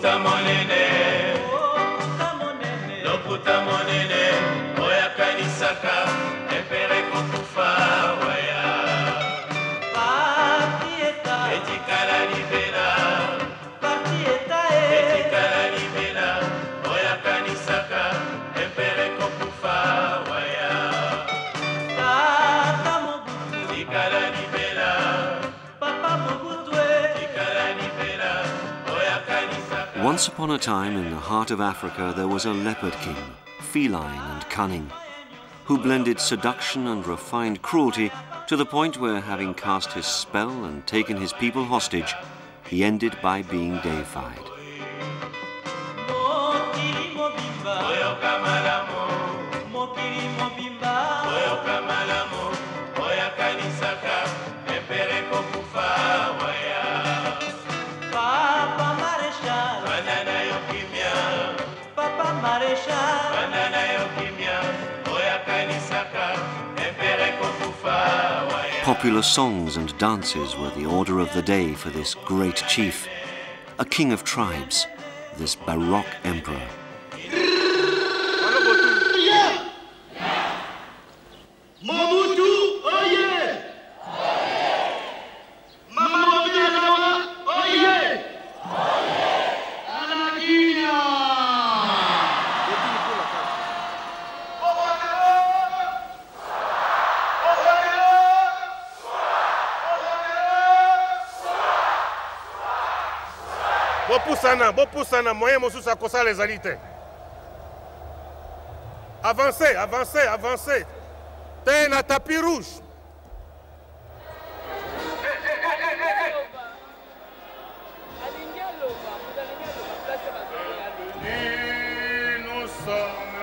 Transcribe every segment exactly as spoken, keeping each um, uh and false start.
Loputa monene, loputa monene, oya kanisaka, empere kokufa waya. Patieta, etikala libela, patieta, etikala libela, oya kanisaka, empere kokufa waya. Tata Mobutu, etikala libela, Papa Mobutu, etikala libela. Once upon a time in the heart of Africa there was a leopard king, feline and cunning, who blended seduction and refined cruelty to the point where, having cast his spell and taken his people hostage, he ended by being deified. Popular songs and dances were the order of the day for this great chief, a king of tribes, this Baroque emperor. Bopusana, bopusana, moyen mosusa kosa les alités. Avancez, avancez, avancez. T'es un tapis rouge. Nous sommes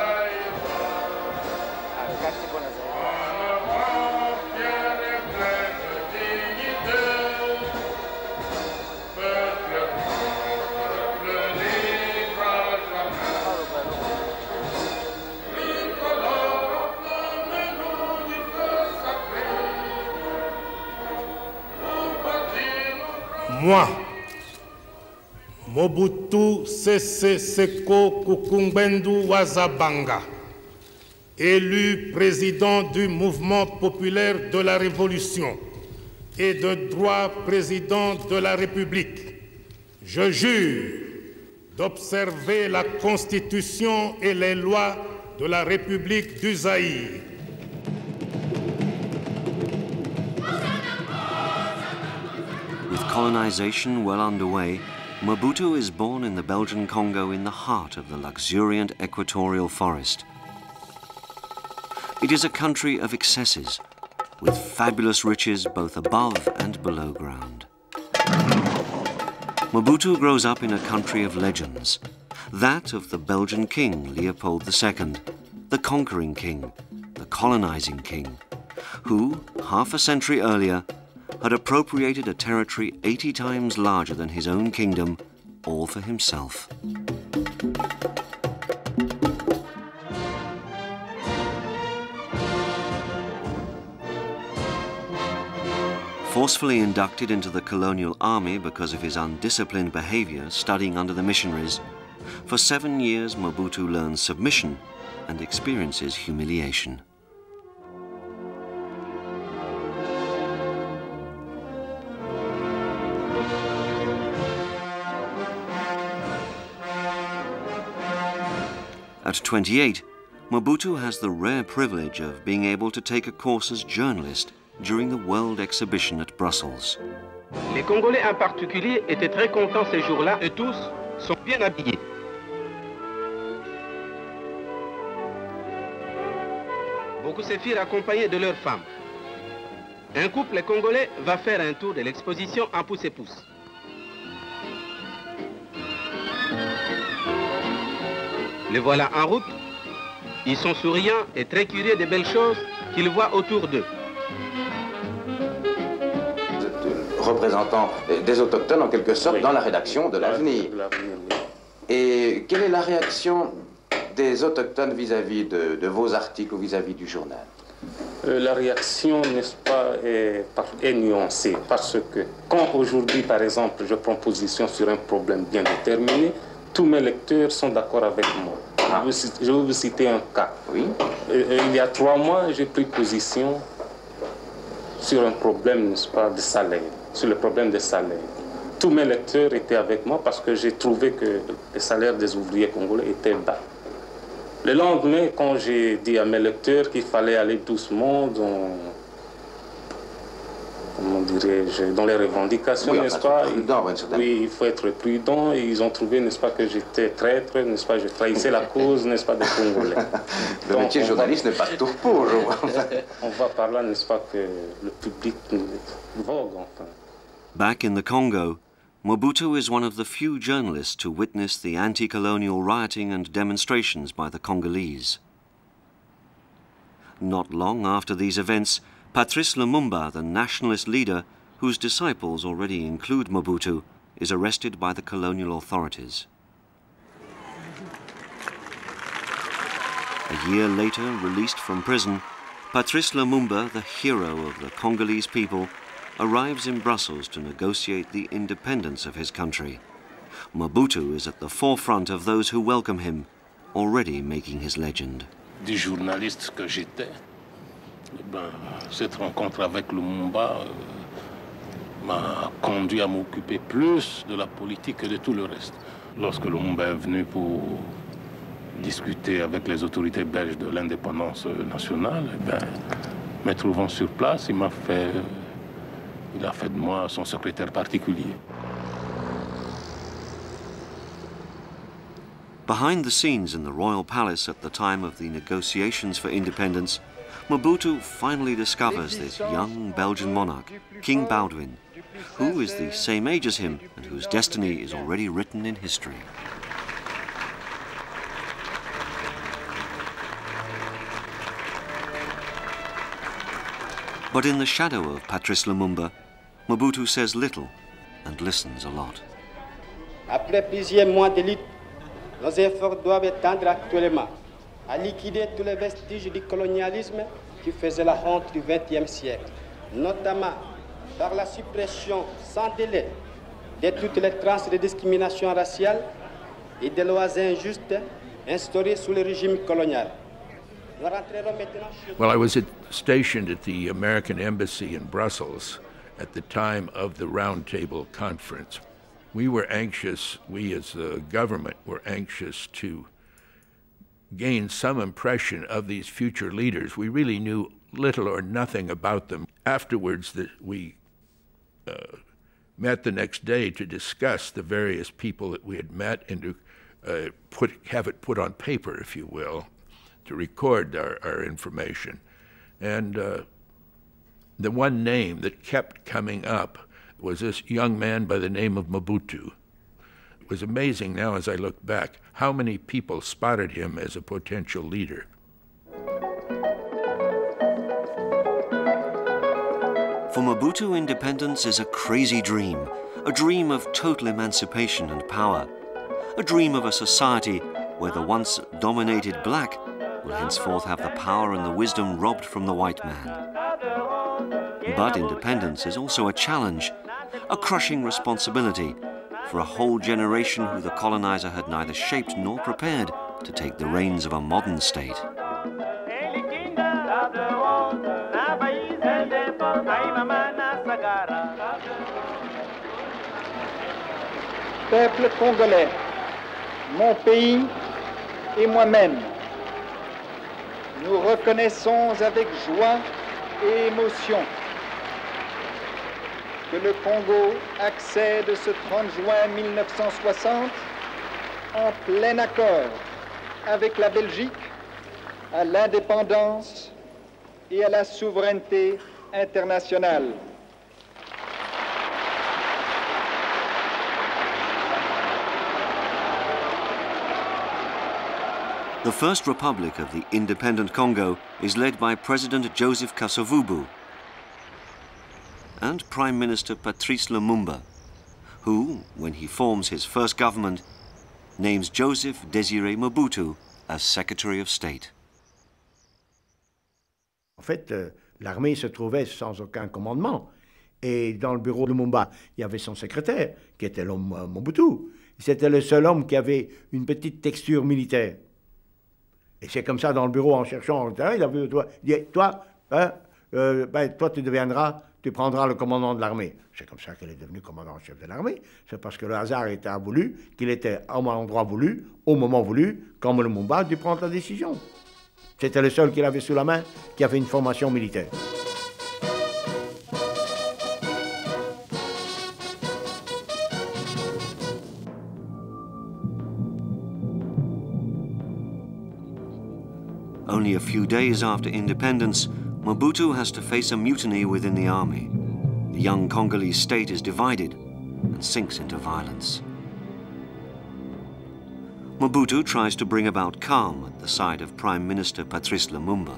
Moi, Mobutu Sese Seko Kukungbendu Wazabanga, élu président du mouvement populaire de la Révolution et de droit président de la République, je jure d'observer la Constitution et les lois de la République du Zaïre. With colonization well underway, Mobutu is born in the Belgian Congo in the heart of the luxuriant equatorial forest. It is a country of excesses, with fabulous riches both above and below ground. Mobutu grows up in a country of legends, that of the Belgian king Leopold the Second, the conquering king, the colonizing king, who, half a century earlier, had appropriated a territory eighty times larger than his own kingdom, all for himself. Forcefully inducted into the colonial army because of his undisciplined behavior studying under the missionaries, for seven years Mobutu learns submission and experiences humiliation. At twenty-eight, Mobutu has the rare privilege of being able to take a course as journalist during the World Exhibition at Brussels. Les Congolais en particulier étaient très contents ces jours-là et tous sont bien habillés. Beaucoup se firent accompagnés de leurs femmes. Un couple congolais va faire un tour de l'exposition en pouce et pouce. Les voilà en route. Ils sont souriants et très curieux des belles choses qu'ils voient autour d'eux. Représentant des autochtones en quelque sorte, oui, dans la rédaction de l'Avenir. Et quelle est la réaction des autochtones vis-à-vis de, de vos articles ou vis-à-vis du journal? Euh, la réaction, n'est-ce pas, est, est nuancée parce que quand aujourd'hui, par exemple, je prends position sur un problème bien déterminé, tous mes lecteurs sont d'accord avec moi. Ah. Je vais vous citer un cas. Oui. Euh, il y a trois mois, j'ai pris position sur un problème, n'est-ce pas, de salaire, sur le problème des salaires. Tous mes lecteurs étaient avec moi parce que j'ai trouvé que les salaires des ouvriers congolais étaient bas. Le lendemain, quand j'ai dit à mes lecteurs qu'il fallait aller doucement dans, comment dirais-je, dans les revendications, oui, n'est-ce pas? Prudent, oui, il faut être prudent. Et ils ont trouvé, n'est-ce pas, que j'étais traître, n'est-ce pas, je trahissais la cause, n'est-ce pas, des Congolais. Le Donc, métier de journaliste va... n'est pas tout pour, je vois. On va par là, n'est-ce pas, que le public vogue, enfin. Back in the Congo, Mobutu is one of the few journalists to witness the anti-colonial rioting and demonstrations by the Congolese. Not long after these events, Patrice Lumumba, the nationalist leader, whose disciples already include Mobutu, is arrested by the colonial authorities. A year later, released from prison, Patrice Lumumba, the hero of the Congolese people, arrives in Brussels to negotiate the independence of his country. Mobutu is at the forefront of those who welcome him, already making his legend. Du journaliste que j'étais, ben, cette rencontre avec Lumumba euh, m'a conduit à m'occuper plus de la politique que de tout le reste. Lorsque Lumumba est venu pour discuter avec les autorités belges de l'indépendance nationale, ben, me trouvant sur place, il m'a fait... Il a fait de moi son secrétaire particulier. Behind the scenes in the royal palace at the time of the negotiations for independence, Mobutu finally discovers this young Belgian monarch, King Baudouin, who is the same age as him and whose destiny is already written in history. But in the shadow of Patrice Lumumba, Mobutu says little and listens a lot. Après plusieurs mois de lutte, nos efforts doivent tendre actuellement à liquider tous les vestiges du colonialisme qui faisaient la honte du vingtième siècle, notamment par la suppression sans délai de toutes les traces de discrimination raciale et des lois injustes instaurées sous le régime colonial. Well, I was at, stationed at the American Embassy in Brussels at the time of the Roundtable Conference. We were anxious, we as the government were anxious to gain some impression of these future leaders. We really knew little or nothing about them. Afterwards, that we uh, met the next day to discuss the various people that we had met and to uh, put, have it put on paper, if you will, to record our, our information. And uh, the one name that kept coming up was this young man by the name of Mobutu. It was amazing now as I look back how many people spotted him as a potential leader. For Mobutu, independence is a crazy dream, a dream of total emancipation and power, a dream of a society where the once dominated black will henceforth have the power and the wisdom robbed from the white man. But independence is also a challenge, a crushing responsibility for a whole generation who the colonizer had neither shaped nor prepared to take the reins of a modern state. Peuple congolais, mon pays et moi-même, nous reconnaissons avec joie et émotion que le Congo accède ce trente juin mille neuf cent soixante en plein accord avec la Belgique à l'indépendance et à la souveraineté internationale. The First Republic of the independent Congo is led by President Joseph Kasavubu and Prime Minister Patrice Lumumba, who, when he forms his first government, names Joseph Désiré Mobutu as Secretary of State. En fait, euh, l'armée se trouvait sans aucun commandement. Et dans le bureau de Lumumba, il y avait son secrétaire, qui était l'homme euh, Mobutu. C'était le seul homme qui avait une petite texture militaire. Et c'est comme ça, dans le bureau, en cherchant, il a vu, toi, il dit, toi, hein, euh, ben, toi, tu deviendras, tu prendras le commandement de l'armée. C'est comme ça qu'il est devenu commandant-chef de l'armée. C'est parce que le hasard était voulu, qu'il était à un endroit voulu, au moment voulu, comme le Lumumba a dû prendre la décision. C'était le seul qu'il avait sous la main, qui avait une formation militaire. Only a few days after independence, Mobutu has to face a mutiny within the army. The young Congolese state is divided and sinks into violence. Mobutu tries to bring about calm at the side of Prime Minister Patrice Lumumba.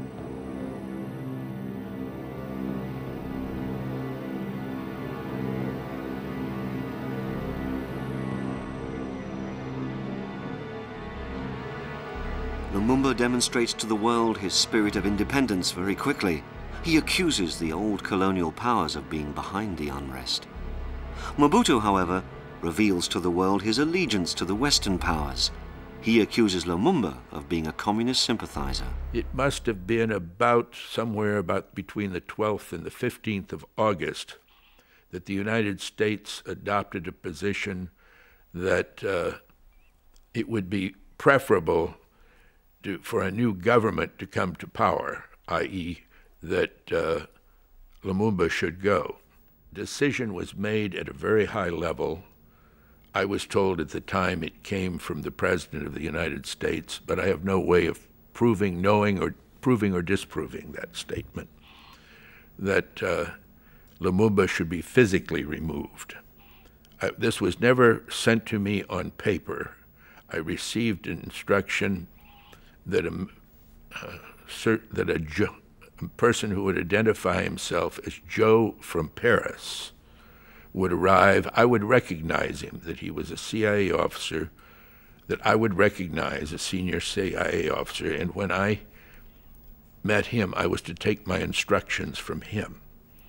Lumumba demonstrates to the world his spirit of independence very quickly. He accuses the old colonial powers of being behind the unrest. Mobutu, however, reveals to the world his allegiance to the Western powers. He accuses Lumumba of being a communist sympathizer. It must have been about somewhere about between the twelfth and the fifteenth of August that the United States adopted a position that uh, it would be preferable to, for a new government to come to power, that is that uh, Lumumba should go. Decision was made at a very high level. I was told at the time it came from the President of the United States, but I have no way of proving, knowing, or proving or disproving that statement, that uh, Lumumba should be physically removed. Uh, this was never sent to me on paper. I received an instruction that a, uh, cert, that a, jo a person who would identify himself as Joe from Paris would arrive. I would recognize him, that he was a C I A officer, that I would recognize a senior C I A officer, and when I met him, I was to take my instructions from him.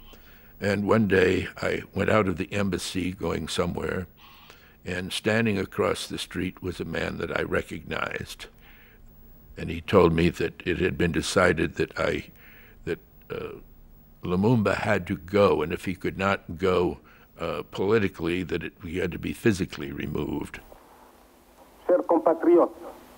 And one day I went out of the embassy going somewhere, and standing across the street was a man that I recognized. And he told me that it had been decided that I, that uh, Lumumba had to go, and if he could not go uh, politically, that it, he had to be physically removed. Chers compatriotes,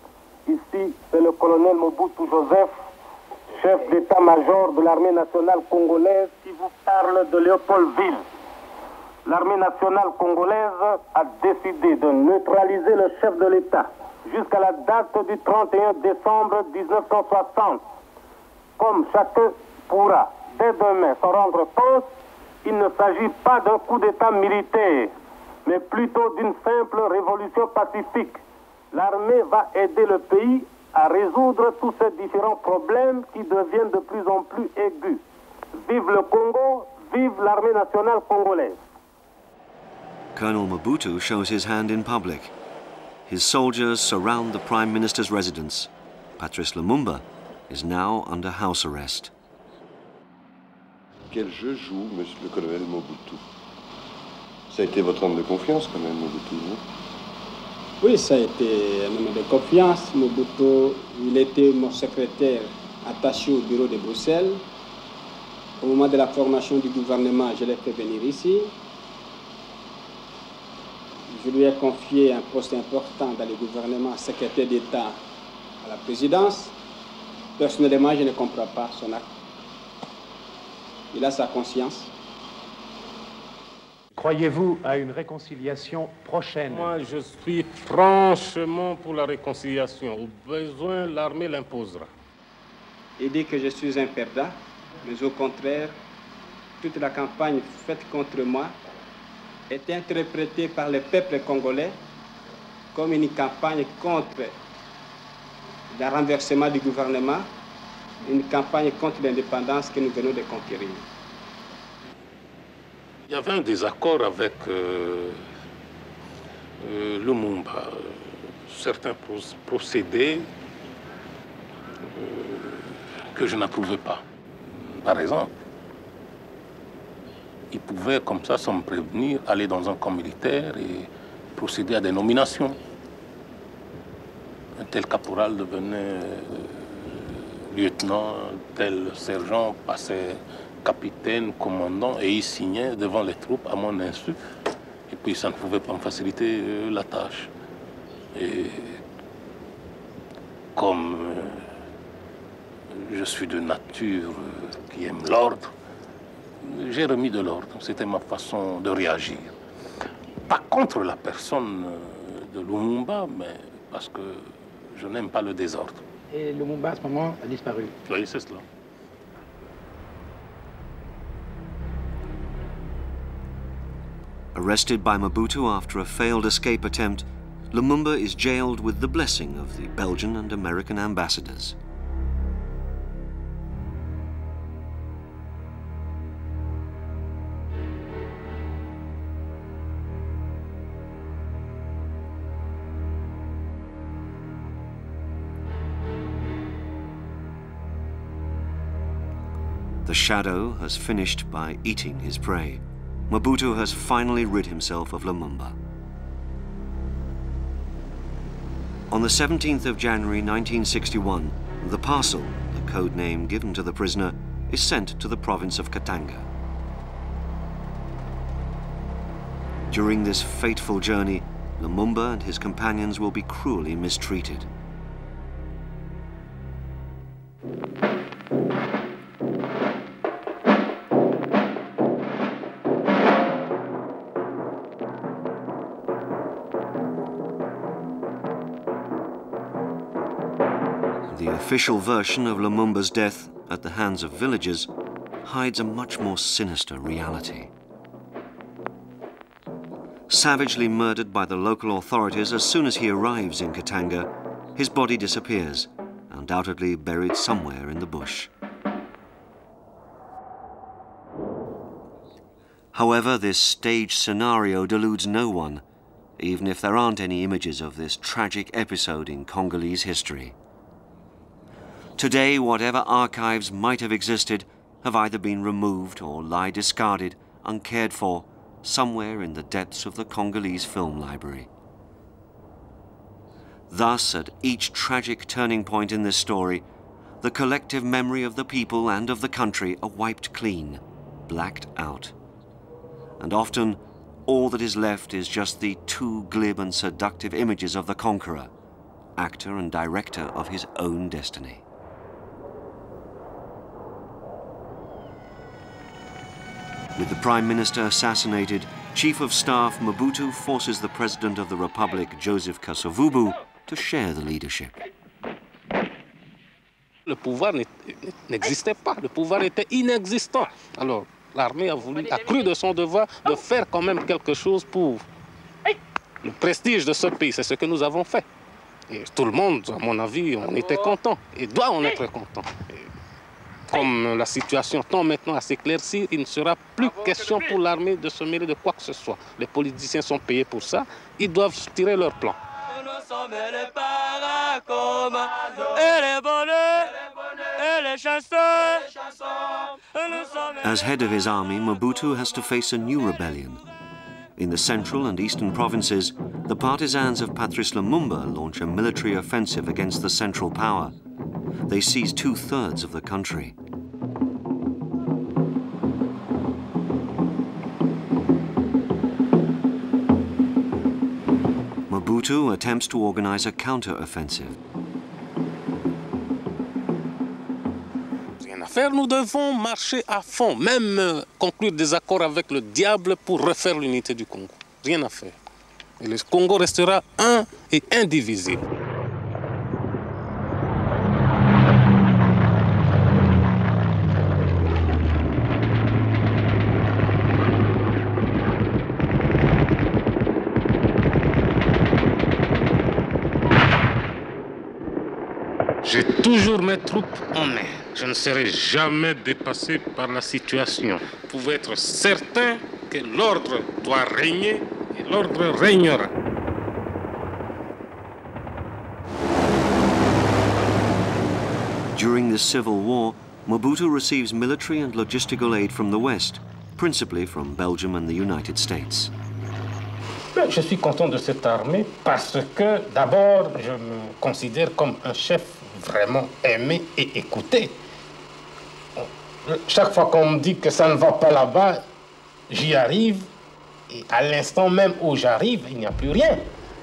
ici c'est le colonel Mobutu Joseph, chef d'état-major de l'armée nationale congolaise, qui vous parle de Léopoldville. L'armée nationale congolaise a décidé de neutraliser le chef de l'État jusqu'à la date du trente et un décembre mille neuf cent soixante. Comme chacun pourra dès demain s'en rendre compte, il ne s'agit pas d'un coup d'État militaire, mais plutôt d'une simple révolution pacifique. L'armée va aider le pays à résoudre tous ces différents problèmes qui deviennent de plus en plus aigus. Vive le Congo, vive l'armée nationale congolaise. Colonel Mobutu shows his hand in public. His soldiers surround the Prime Minister's residence. Patrice Lumumba is now under house arrest. Quel jeu joue monsieur le colonel Mobutu? Ça a été votre homme de confiance quand même, Mobutu, non? Oui, ça a été un homme de confiance. Mobutu, il était mon secrétaire attaché au bureau de Bruxelles. Au moment de la formation du gouvernement, je l'ai fait venir ici. Je lui ai confié un poste important dans le gouvernement, secrétaire d'État à la présidence. Personnellement, je ne comprends pas son acte. Il a sa conscience. Croyez-vous à une réconciliation prochaine? Moi, je suis franchement pour la réconciliation. Au besoin, l'armée l'imposera. Il dit que je suis un perdant, mais au contraire, toute la campagne faite contre moi est interprétée par le peuple congolais comme une campagne contre le renversement du gouvernement, une campagne contre l'indépendance que nous venons de conquérir. Il y avait un désaccord avec euh, euh, Lumumba. Certains procédés euh, que je n'approuvais pas. Par exemple, ils pouvaient comme ça, sans me prévenir, aller dans un camp militaire et procéder à des nominations. Un tel caporal devenait euh, lieutenant, tel sergent passait capitaine, commandant, et il signait devant les troupes à mon insu. Et puis ça ne pouvait pas me faciliter euh, la tâche. Et comme euh, je suis de nature euh, qui aime l'ordre, j'ai remis de l'ordre. C'était ma façon de réagir. Pas contre la personne de Lumumba, mais parce que je n'aime pas le désordre. Et Lumumba, à ce moment, a disparu. Oui, c'est cela. Arrested by Mobutu after a failed escape attempt, Lumumba is jailed with the blessing of the Belgian and American ambassadors. The shadow has finished by eating his prey. Mobutu has finally rid himself of Lumumba. On the seventeenth of January nineteen sixty-one, the parcel, the code name given to the prisoner, is sent to the province of Katanga. During this fateful journey, Lumumba and his companions will be cruelly mistreated. The official version of Lumumba's death at the hands of villagers hides a much more sinister reality. Savagely murdered by the local authorities as soon as he arrives in Katanga, his body disappears, undoubtedly buried somewhere in the bush. However, this staged scenario deludes no one, even if there aren't any images of this tragic episode in Congolese history. Today, whatever archives might have existed have either been removed or lie discarded, uncared for, somewhere in the depths of the Congolese film library. Thus, at each tragic turning point in this story, the collective memory of the people and of the country are wiped clean, blacked out. And often, all that is left is just the too glib and seductive images of the conqueror, actor and director of his own destiny. With the Prime Minister assassinated, Chief of Staff Mobutu forces the President of the Republic, Joseph Kasavubu, to share the leadership. Le pouvoir n'existait pas, le pouvoir était inexistant. Alors, l'armée a voulu, a cru de son devoir de faire quand même quelque chose pour le prestige de ce pays. C'est ce que nous avons fait. Et tout le monde, à mon avis, on était content et doit en être content. Et comme la situation tend maintenant à s'éclaircir, il ne sera plus question pour l'armée de se mêler de quoi que ce soit. Les politiciens sont payés pour ça, ils doivent tirer leur plan. As head of his army, Mobutu has to face a new rebellion. In the central and eastern provinces, the partisans of Patrice Lumumba launch a military offensive against the central power. They seize two-thirds of the country. Mobutu attempts to organize a counter-offensive. Rien à faire, nous devons marcher à fond, même euh, conclure des accords avec le diable pour refaire l'unité du Congo. Rien à faire. Et le Congo restera un et indivisible. J'ai toujours mes troupes en main. Je ne serai jamais dépassé par la situation. Vous pouvez être certain que l'ordre doit régner et l'ordre régnera. During this civil war, Mobutu receives military and logistical aid from the West, principally from Belgium and the United States. Je suis content de cette armée parce que, d'abord, je me considère comme un chef vraiment aimé et écouté. Chaque fois qu'on me dit que ça ne va pas là-bas, j'y arrive, et à l'instant même où j'arrive, il n'y a plus rien.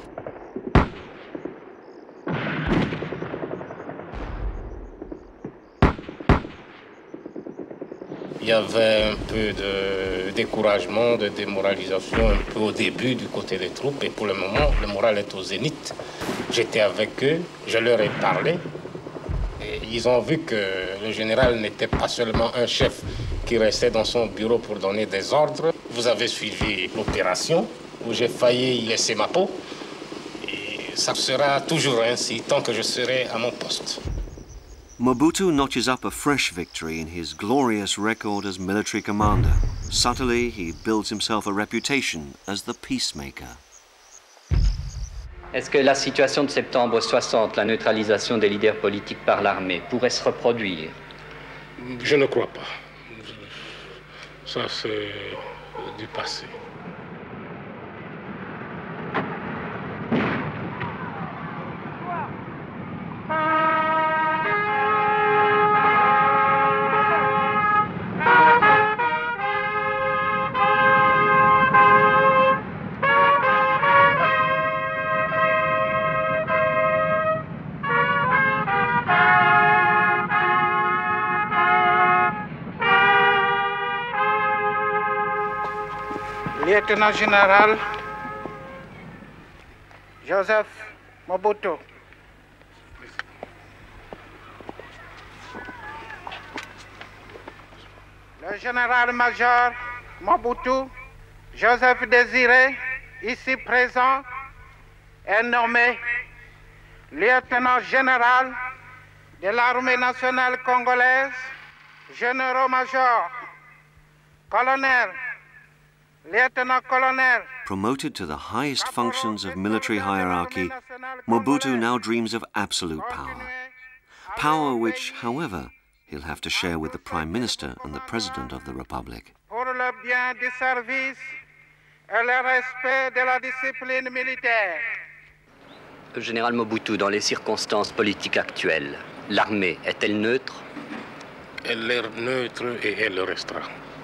Il y avait un peu de découragement, de démoralisation, un peu au début du côté des troupes. Et pour le moment, le moral est au zénith. J'étais avec eux, je leur ai parlé. Et ils ont vu que le général n'était pas seulement un chef qui restait dans son bureau pour donner des ordres. Vous avez suivi l'opération où j'ai failli y laisser ma peau. Et ça sera toujours ainsi tant que je serai à mon poste. Mobutu notches up a fresh victory in his glorious record as military commander. Subtly, he builds himself a reputation as the peacemaker. Est-ce que la situation de septembre soixante, la neutralisation des leaders politiques par l'armée, pourrait se reproduire? Je ne crois pas. Ça, c'est du passé. Lieutenant général Joseph Mobutu. Le général-major Mobutu, Joseph Désiré, ici présent, est nommé lieutenant général de l'armée nationale congolaise, général-major, colonel, lieutenant-colonel. Promoted to the highest functions of military hierarchy, Mobutu now dreams of absolute power. Power which, however, he'll have to share with the Prime Minister and the President of the Republic. Pour le bien du service et le respect de la discipline militaire. Général Mobutu, dans les circonstances politiques actuelles, l'armée est-elle neutre? Elle est neutre et elle le restera.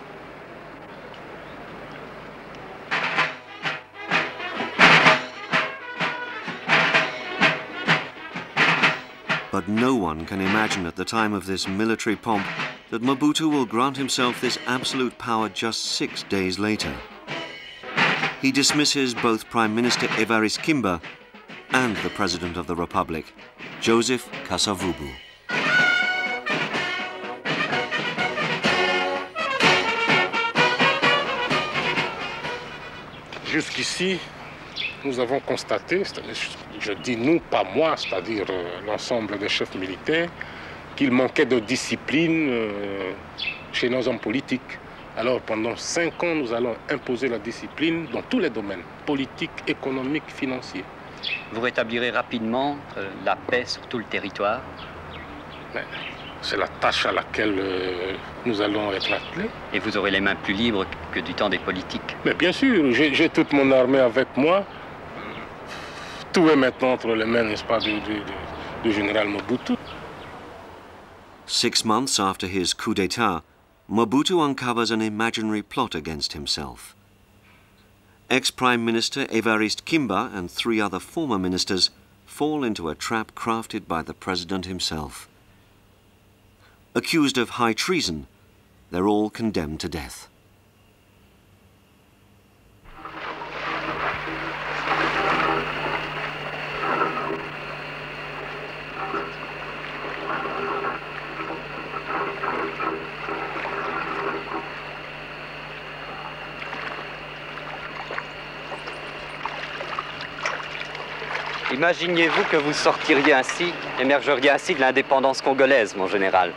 But no one can imagine at the time of this military pomp that Mobutu will grant himself this absolute power just six days later. He dismisses both Prime Minister Évariste Kimba and the President of the Republic, Joseph Kasavubu. Jusqu'ici, nous avons constaté, je dis nous, pas moi, c'est-à-dire euh, l'ensemble des chefs militaires, qu'il manquait de discipline euh, chez nos hommes politiques. Alors pendant cinq ans, nous allons imposer la discipline dans tous les domaines, politiques, économiques, financiers. Vous rétablirez rapidement euh, la paix sur tout le territoire? C'est la tâche à laquelle euh, nous allons être attelés. Et vous aurez les mains plus libres que du temps des politiques? Mais bien sûr, j'ai toute mon armée avec moi. Tout est maintenant entre les mains, n'est-ce pas, du, du, du général Mobutu. Six months after his coup d'etat, Mobutu uncovers an imaginary plot against himself. Ex-Prime Minister Évariste Kimba and three other former ministers fall into a trap crafted by the president himself. Accused of high treason, they're all condemned to death. Imaginiez-vous que vous sortiriez ainsi, émergeriez ainsi de l'indépendance congolaise, mon général?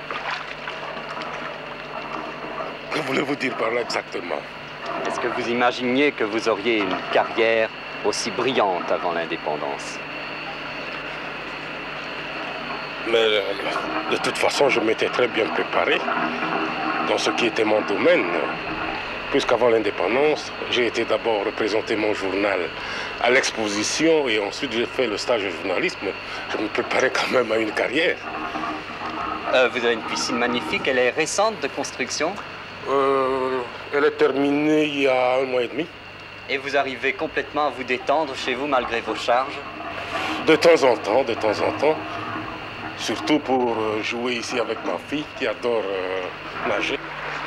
Que voulez-vous dire par là exactement? Est-ce que vous imaginiez que vous auriez une carrière aussi brillante avant l'indépendance? Mais de toute façon, je m'étais très bien préparé dans ce qui était mon domaine. Puisqu'avant l'indépendance, j'ai été d'abord représenter mon journal à l'exposition et ensuite j'ai fait le stage de journalisme. Je me préparais quand même à une carrière. Euh, vous avez une piscine magnifique, elle est récente de construction? euh, Elle est terminée il y a un mois et demi. Et vous arrivez complètement à vous détendre chez vous malgré vos charges? De temps en temps, de temps en temps. Surtout pour jouer ici avec ma fille qui adore euh, nager.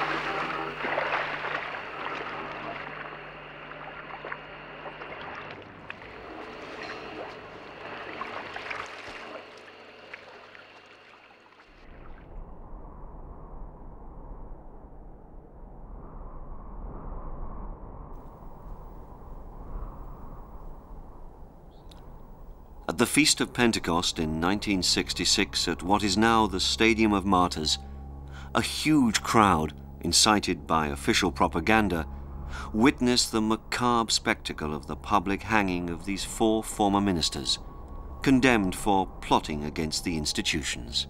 At the Feast of Pentecost in nineteen sixty-six at what is now the Stadium of Martyrs, a huge crowd, incited by official propaganda, witnessed the macabre spectacle of the public hanging of these four former ministers, condemned for plotting against the institutions.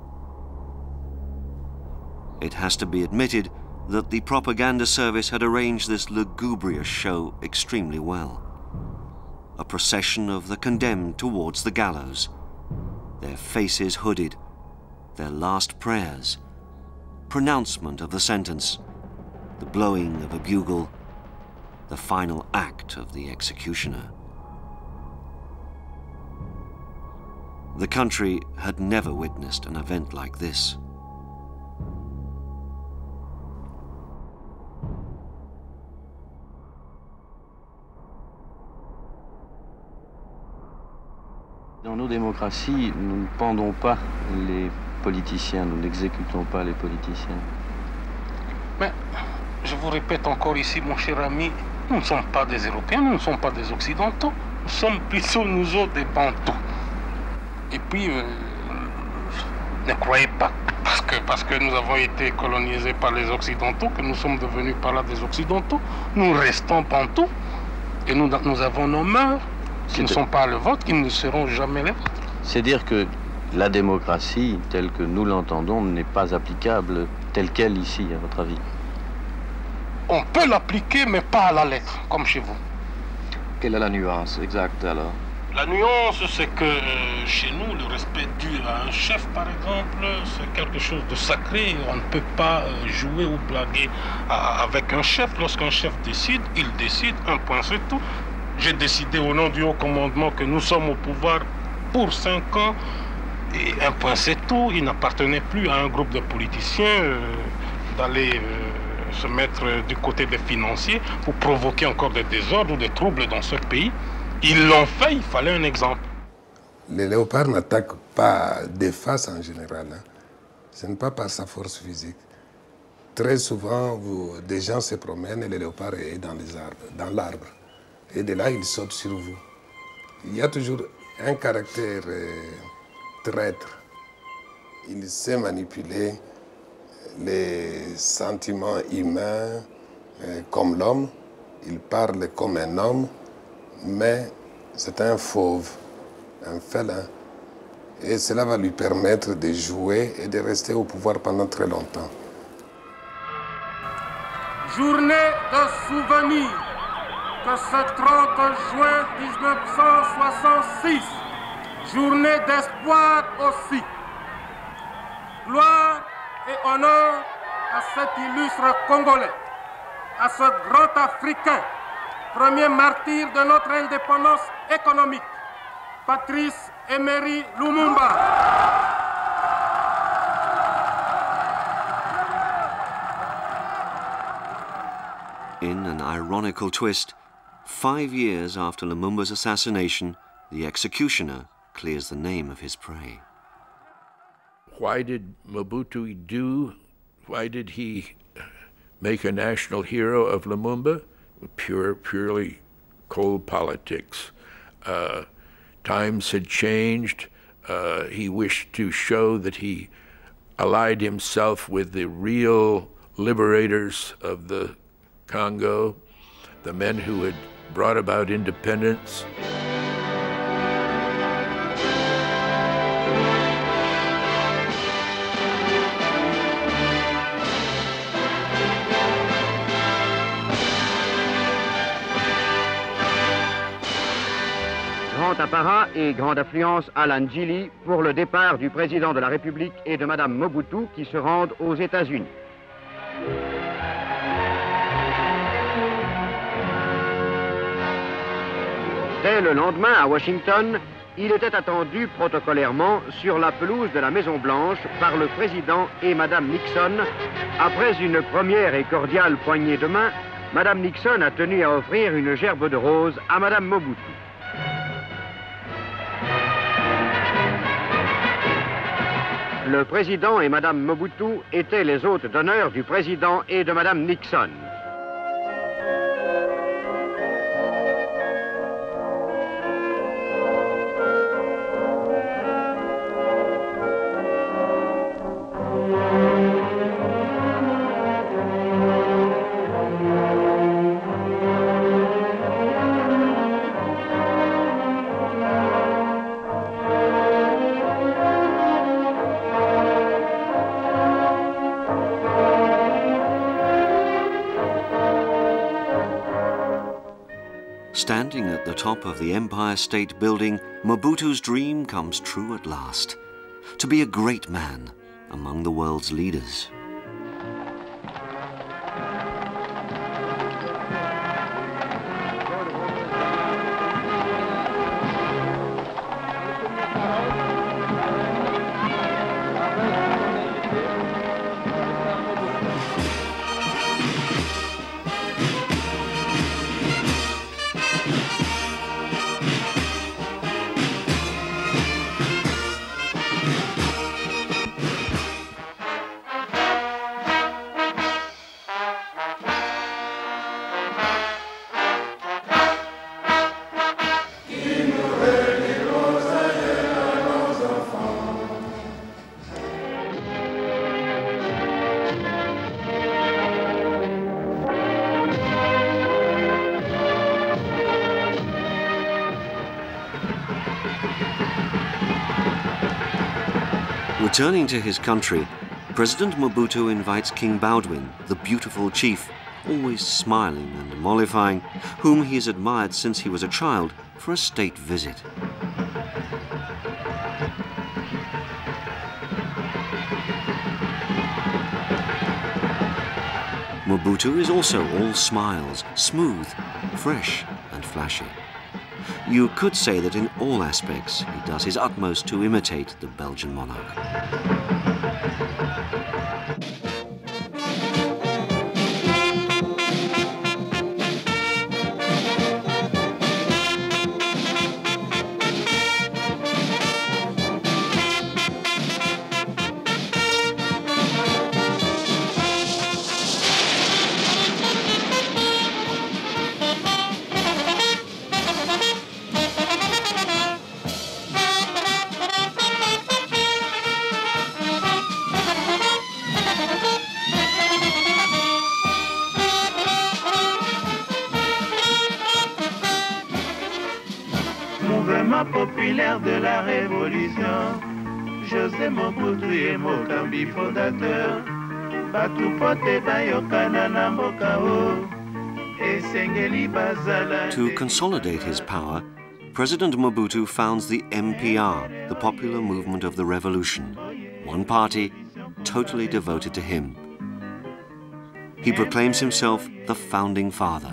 It has to be admitted that the propaganda service had arranged this lugubrious show extremely well. A procession of the condemned towards the gallows, their faces hooded, their last prayers, pronouncement of the sentence, the blowing of a bugle, the final act of the executioner. The country had never witnessed an event like this. Dans nos démocraties, nous ne pendons pas les politiciens, nous n'exécutons pas les politiciens. Mais, je vous répète encore ici, mon cher ami, nous ne sommes pas des Européens, nous ne sommes pas des Occidentaux, nous sommes plutôt nous autres des Bantous. Et puis, euh, ne croyez pas, parce que, parce que nous avons été colonisés par les Occidentaux, que nous sommes devenus par là des Occidentaux, nous restons Bantous, et nous, nous avons nos mœurs, qui ne sont pas le vote, qui ne seront jamais les vôtres. C'est dire que la démocratie, telle que nous l'entendons, n'est pas applicable telle qu'elle ici, à votre avis? On peut l'appliquer, mais pas à la lettre, comme chez vous. Quelle est la nuance exacte, alors? La nuance, c'est que euh, chez nous, le respect dû à un chef, par exemple, c'est quelque chose de sacré. On ne peut pas euh, jouer ou blaguer à, avec un chef. Lorsqu'un chef décide, il décide, un point, c'est tout. J'ai décidé au nom du haut commandement que nous sommes au pouvoir pour cinq ans. Et un point, c'est tout. Il n'appartenait plus à un groupe de politiciens euh, d'aller euh, se mettre du côté des financiers pour provoquer encore des désordres ou des troubles dans ce pays. Ils l'ont fait, il fallait un exemple. Les léopards n'attaquent pas des faces en général. Hein. Ce n'est pas par sa force physique. Très souvent, vous, des gens se promènent et le léopard est dans les arbres, dans l'arbre. Et de là, il saute sur vous. Il y a toujours un caractère euh, traître. Il sait manipuler les sentiments humains euh, comme l'homme. Il parle comme un homme, mais c'est un fauve, un félin. Et cela va lui permettre de jouer et de rester au pouvoir pendant très longtemps. Journée de souvenir que ce trente juin mille neuf cent soixante-six, journée d'espoir aussi. Gloire et honneur à cet illustre Congolais, à ce grand Africain, premier martyr de notre indépendance économique, Patrice Emery Lumumba. In an ironical twist, five years after Lumumba's assassination, the executioner clears the name of his prey. Why did Mobutu do, why did he make a national hero of Lumumba? Pure, purely cold politics. Uh, times had changed. Uh, he wished to show that he allied himself with the real liberators of the Congo, the men who had brought about independence. apparat et grande affluence à l'Angili pour le départ du président de la République et de Madame Mobutu qui se rendent aux États-Unis. Dès le lendemain, à Washington, il était attendu protocolairement sur la pelouse de la Maison-Blanche par le président et Madame Nixon. Après une première et cordiale poignée de main, Madame Nixon a tenu à offrir une gerbe de roses à Madame Mobutu. Le président et Madame Mobutu étaient les hôtes d'honneur du président et de Madame Nixon. Standing at the top of the Empire State Building, Mobutu's dream comes true at last. To be a great man among the world's leaders. Returning to his country, President Mobutu invites King Baudouin, the beautiful chief, always smiling and mollifying, whom he has admired since he was a child, for a state visit. Mobutu is also all smiles, smooth, fresh and flashy. You could say that in all aspects he does his utmost to imitate the Belgian monarch. Populaire de la Révolution, José Mobutu et Mokambi fondateur, Batu pote bayokana na mbokao, esengeli bazala. To consolidate his power, President Mobutu founds the M P R, the Popular Movement of the Revolution, one party totally devoted to him. He proclaims himself the founding father.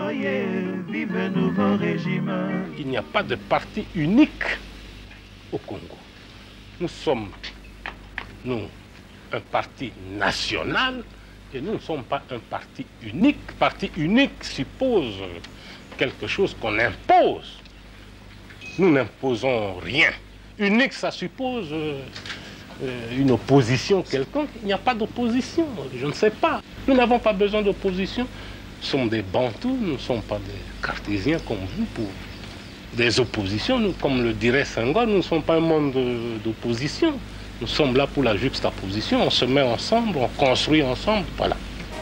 Il n'y a pas de parti unique au Congo. Nous sommes, nous, un parti national et nous ne sommes pas un parti unique. Parti unique suppose quelque chose qu'on impose. Nous n'imposons rien. Unique, ça suppose euh, une opposition quelconque. Il n'y a pas d'opposition, je ne sais pas. Nous n'avons pas besoin d'opposition. Nous sommes des Bantous, nous ne sommes pas des Cartésiens comme vous pour des oppositions. Nous, comme le dirait Senghor, nous ne sommes pas un monde d'opposition. Nous sommes là pour la juxtaposition. On se met ensemble, on construit ensemble, voilà.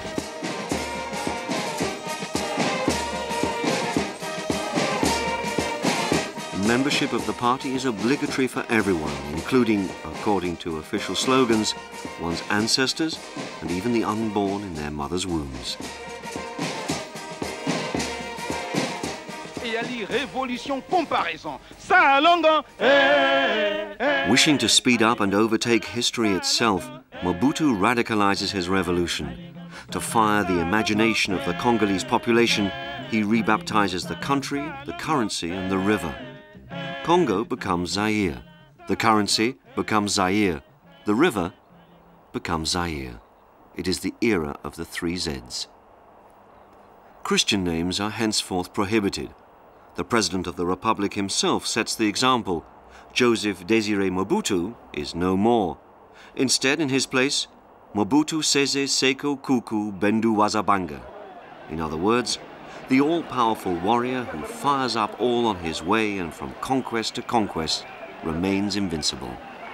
Membership of the party is obligatory for everyone, including, according to official slogans, one's ancestors and even the unborn in their mother's wombs. Et ali dit révolution comparaison. Ça, longue. Wishing to speed up and overtake history itself, Mobutu radicalizes his revolution. To fire the imagination of the Congolese population, he rebaptizes the country, the currency, and the river. Congo becomes Zaire. The currency becomes Zaire. The river becomes Zaire. It is the era of the three Zs. Christian names are henceforth prohibited. The President of the Republic himself sets the example. Joseph Désiré Mobutu is no more. Instead, in his place, Mobutu Sese Seko Kuku Bendu Wazabanga. In other words, the all-powerful warrior who fires up all on his way and from conquest to conquest remains invincible.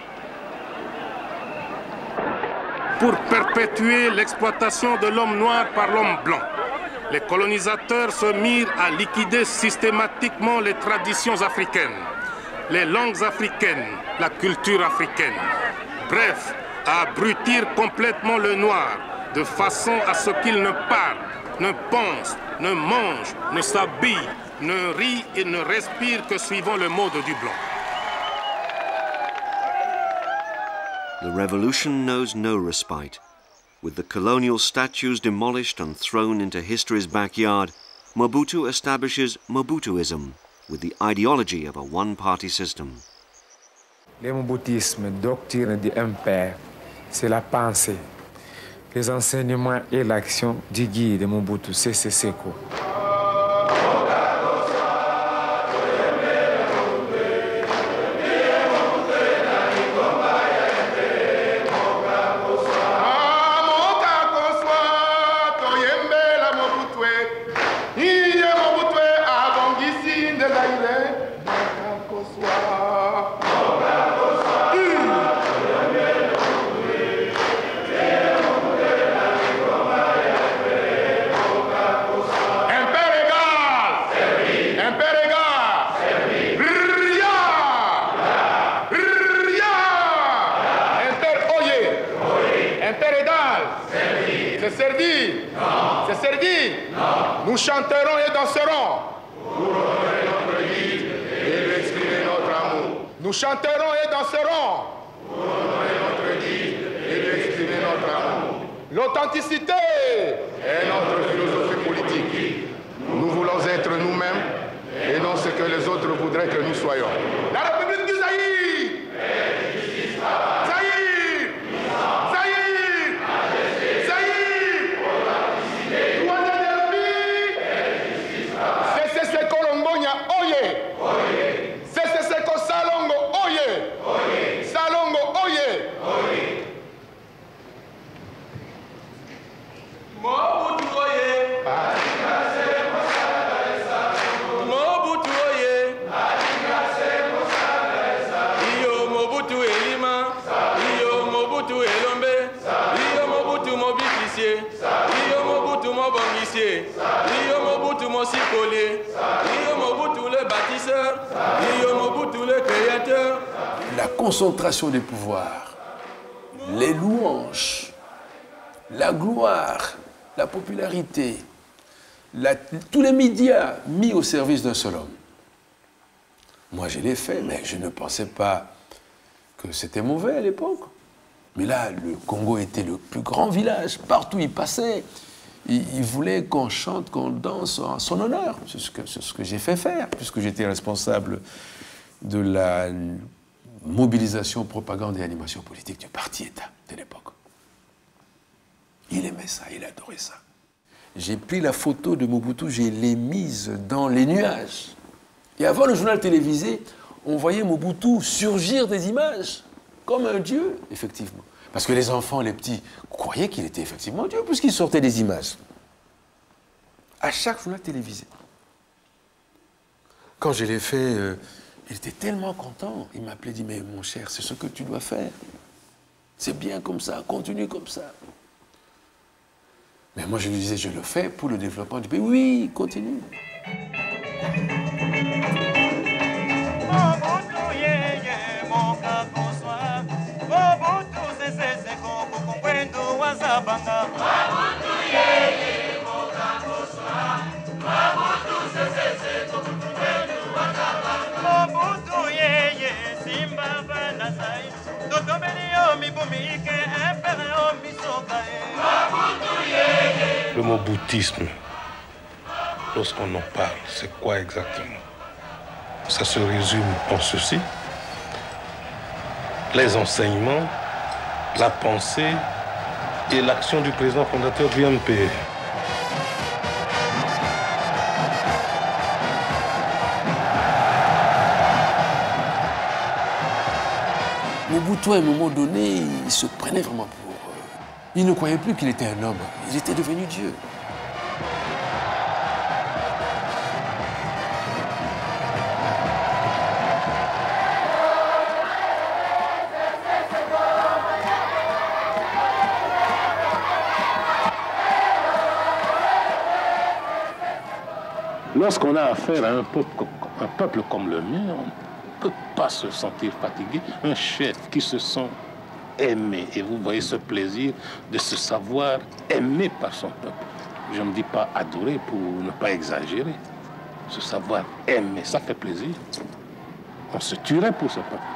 Pour perpétuer l'exploitation de l'homme noir par l'homme blanc, les colonisateurs se mirent à liquider systématiquement les traditions africaines, les langues africaines, la culture africaine. Bref, à abrutir complètement le noir, de façon à ce qu'il ne parle, ne pense, ne mange, ne s'habille, ne rit et ne respire que suivant le mode du blanc. The revolution knows no respite. With the colonial statues demolished and thrown into history's backyard, Mobutu establishes Mobutuism with the ideology of a one-party system. Le Mobutisme, doctrine du impère, c'est la pensée, les enseignements et l'action du guide de Mobutu Sese Seko. Nous chanterons et danserons. Pour honorer notre guide et lui exprimer notre amour. Nous chanterons et danserons. Pour honorer notre guide et lui exprimer notre amour. L'authenticité est notre philosophie politique. Nous voulons être nous-mêmes et non ce que les autres voudraient que nous soyons. La République du Zaïre. Zaïre. Zaïre. Zaïre. Sese Seko Longonya, oye! Sese Seko Salongo, oye! Salongo, oye! Mobutu, oye! Mobutu, oye! Iyo Mobutu Elima, Iyo Mobutu Elombe, Iyo Mobutu Mobificie, Iyo Mobutu Mobongicie, Iyo Mobutu Mosikole, Iyo Mobutu le bâtisseur, Iyo Mobutu le créateur. La concentration des pouvoirs, les louanges, la gloire, la popularité, la, tous les médias mis au service d'un seul homme. Moi, je l'ai fait, mais je ne pensais pas que c'était mauvais à l'époque. Mais là, le Congo était le plus grand village. Partout il passait, il, il voulait qu'on chante, qu'on danse en son honneur. C'est ce que, c'est ce que j'ai fait faire, puisque j'étais responsable de la mobilisation, propagande et animation politique du parti-État de l'époque. Il aimait ça, il adorait ça. J'ai pris la photo de Mobutu, je l'ai mise dans les nuages. Et avant le journal télévisé, on voyait Mobutu surgir des images, comme un dieu, effectivement. Parce que les enfants, les petits, croyaient qu'il était effectivement Dieu, puisqu'il sortait des images. À chaque journal télévisé. Quand je l'ai fait, euh, il était tellement content. Il m'appelait, il dit, mais mon cher, c'est ce que tu dois faire. C'est bien comme ça, continue comme ça. Mais moi, je lui disais, je le fais pour le développement du pays. Oui, continue. Mabutu, Le mot bouddhisme, lorsqu'on en parle, c'est quoi exactement? Ça se résume en ceci: les enseignements, la pensée et l'action du président fondateur du M P. Mobutu, à un moment donné, il se prenait vraiment pour... Il ne croyait plus qu'il était un homme, il était devenu Dieu. Lorsqu'on a affaire à un peuple, un peuple comme le mien, on ne peut pas se sentir fatigué. Un chef qui se sent aimé, et vous voyez ce plaisir de se savoir aimé par son peuple. Je ne dis pas adoré pour ne pas exagérer. Se savoir aimé, ça fait plaisir. On se tuerait pour ce peuple.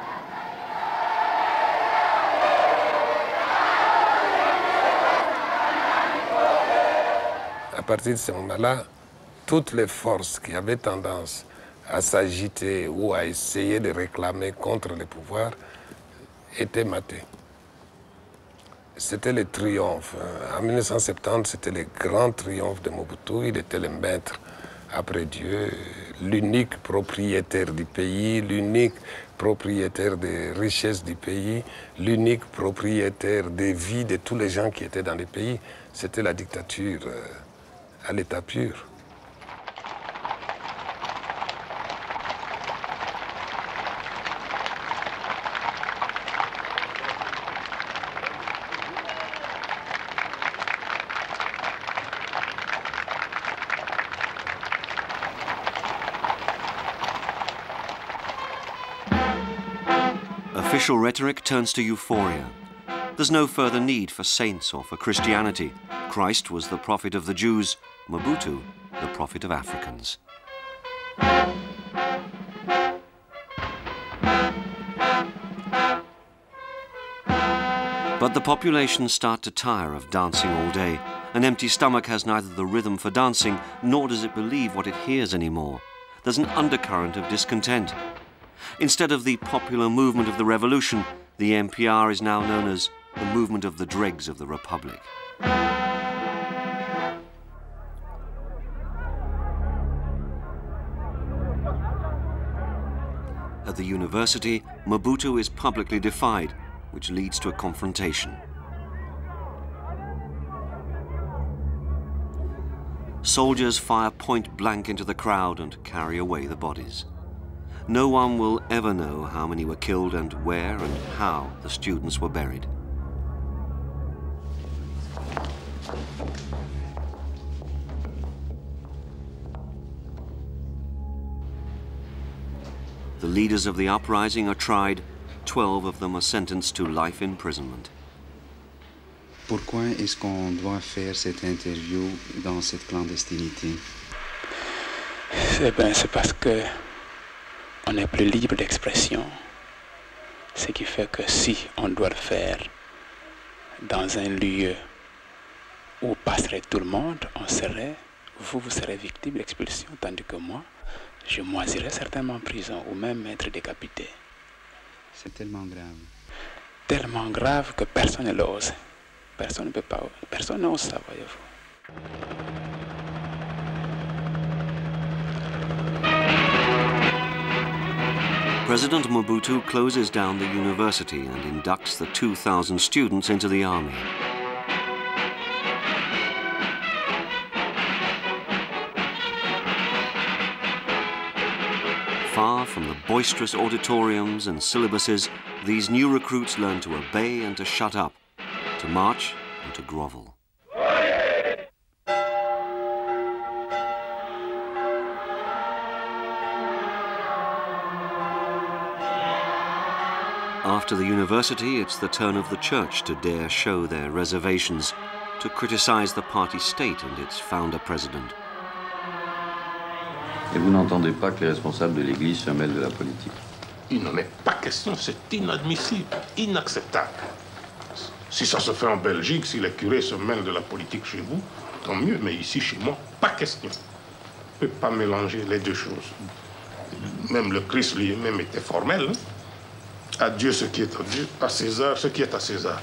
À partir de ce moment-là, toutes les forces qui avaient tendance à s'agiter ou à essayer de réclamer contre le pouvoir étaient matées. C'était le triomphe. En mille neuf cent soixante-dix, c'était le grand triomphe de Mobutu. Il était le maître après Dieu, l'unique propriétaire du pays, l'unique propriétaire des richesses du pays, l'unique propriétaire des vies de tous les gens qui étaient dans le pays. C'était la dictature à l'état pur. Official rhetoric turns to euphoria. There's no further need for saints or for Christianity. Christ was the prophet of the Jews, Mobutu, the prophet of Africans. But the population start to tire of dancing all day. An empty stomach has neither the rhythm for dancing, nor does it believe what it hears anymore. There's an undercurrent of discontent. Instead of the popular movement of the revolution, the M P R is now known as the movement of the dregs of the Republic. At the university, Mobutu is publicly defied, which leads to a confrontation. Soldiers fire point blank into the crowd and carry away the bodies. No one will ever know how many were killed and where and how the students were buried. The leaders of the uprising are tried. Twelve of them are sentenced to life imprisonment. Pourquoi est-ce qu'on doit faire cette interview dans cette clandestinité? Eh bien, c'est parce que on est plus libre d'expression. Ce qui fait que si on doit le faire dans un lieu où passerait tout le monde, on serait, vous, vous serez victime d'expulsion, tandis que moi, je moisirais certainement en prison ou même être décapité. C'est tellement grave. Tellement grave que personne ne l'ose. Personne ne peut pas, personne n'ose ça, voyez-vous. President Mobutu closes down the university and inducts the two thousand students into the army. Far from the boisterous auditoriums and syllabuses, these new recruits learn to obey and to shut up, to march and to grovel. After the university, it's the turn of the church to dare show their reservations, to criticize the party state and its founder president. Et vous n'entendez pas que les responsables de l'Église se mêlent de la politique? Il n'en est pas question, c'est inadmissible, inacceptable. Si ça se fait en Belgique, si les curés se mêlent de la politique chez vous, tant mieux, mais ici, chez moi, pas question. On ne peut pas mélanger les deux choses. Même le Christ lui-même était formel. Hein? À Dieu ce qui est à Dieu, à César ce qui est à César.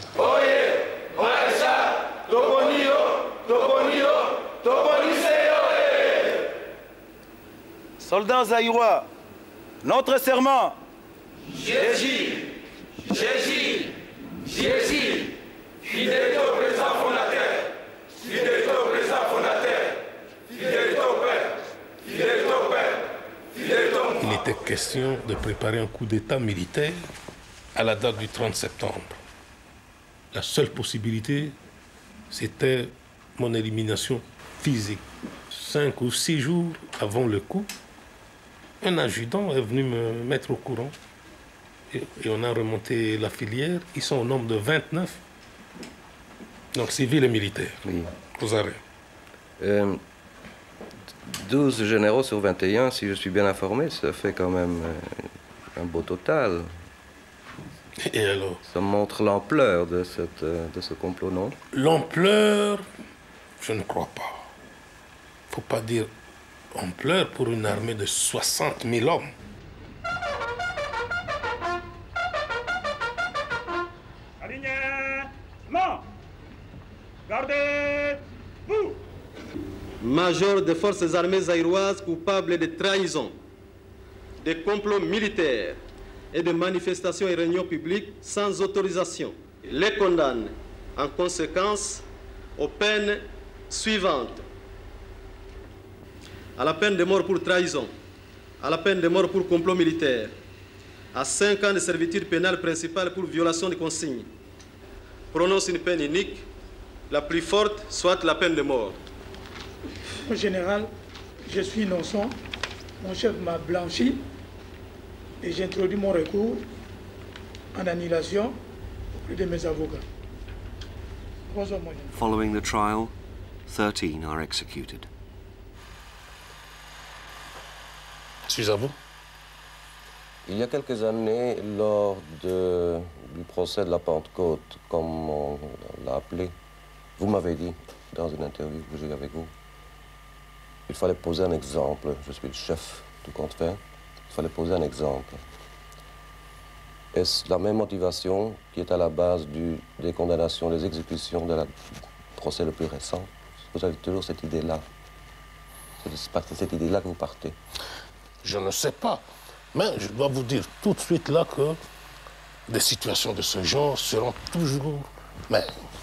Soldats zaïrois, notre serment. J'agis, j'agis, j'agis, fidélité au président fondateur, fidélité au président fondateur, fidélité au père, fidélité au père, fidélité au père. Il était question de préparer un coup d'État militaire à la date du trente septembre. La seule possibilité, c'était mon élimination physique. Cinq ou six jours avant le coup, un adjudant est venu me mettre au courant. Et, et on a remonté la filière. Ils sont au nombre de vingt-neuf. Donc civils et militaires. Oui. Aux arrêts. Euh, douze généraux sur vingt et un, si je suis bien informé, ça fait quand même euh, un beau total. Et alors? Ça montre l'ampleur de, cette, de ce complot, non? L'ampleur, je ne crois pas. Il ne faut pas dire ampleur pour une armée de soixante mille hommes. Alignement. Gardez-vous. Major des forces armées zaïroises coupables de trahison, de complots militaires et de manifestations et réunions publiques sans autorisation, les condamne en conséquence aux peines suivantes. À la peine de mort pour trahison, à la peine de mort pour complot militaire, à cinq ans de servitude pénale principale pour violation de consignes. Prononce une peine unique, la plus forte, soit la peine de mort. Au général, je suis innocent, mon chef m'a blanchi et j'ai introduit mon recours en annulation auprès de mes avocats. Following the trial, thirteen are executed. Je suis à vous. Il y a quelques années, lors de, du procès de la Pentecôte, comme on l'a appelé, vous m'avez dit, dans une interview que j'ai eue avec vous, il fallait poser un exemple. Je suis le chef du compte fait. Il fallait poser un exemple. Est-ce la même motivation qui est à la base du, des condamnations, des exécutions de la procès le plus récent? Vous avez toujours cette idée-là. C'est de cette idée-là que vous partez. Je ne sais pas. Mais je dois vous dire tout de suite là que des situations de ce genre seront toujours, mais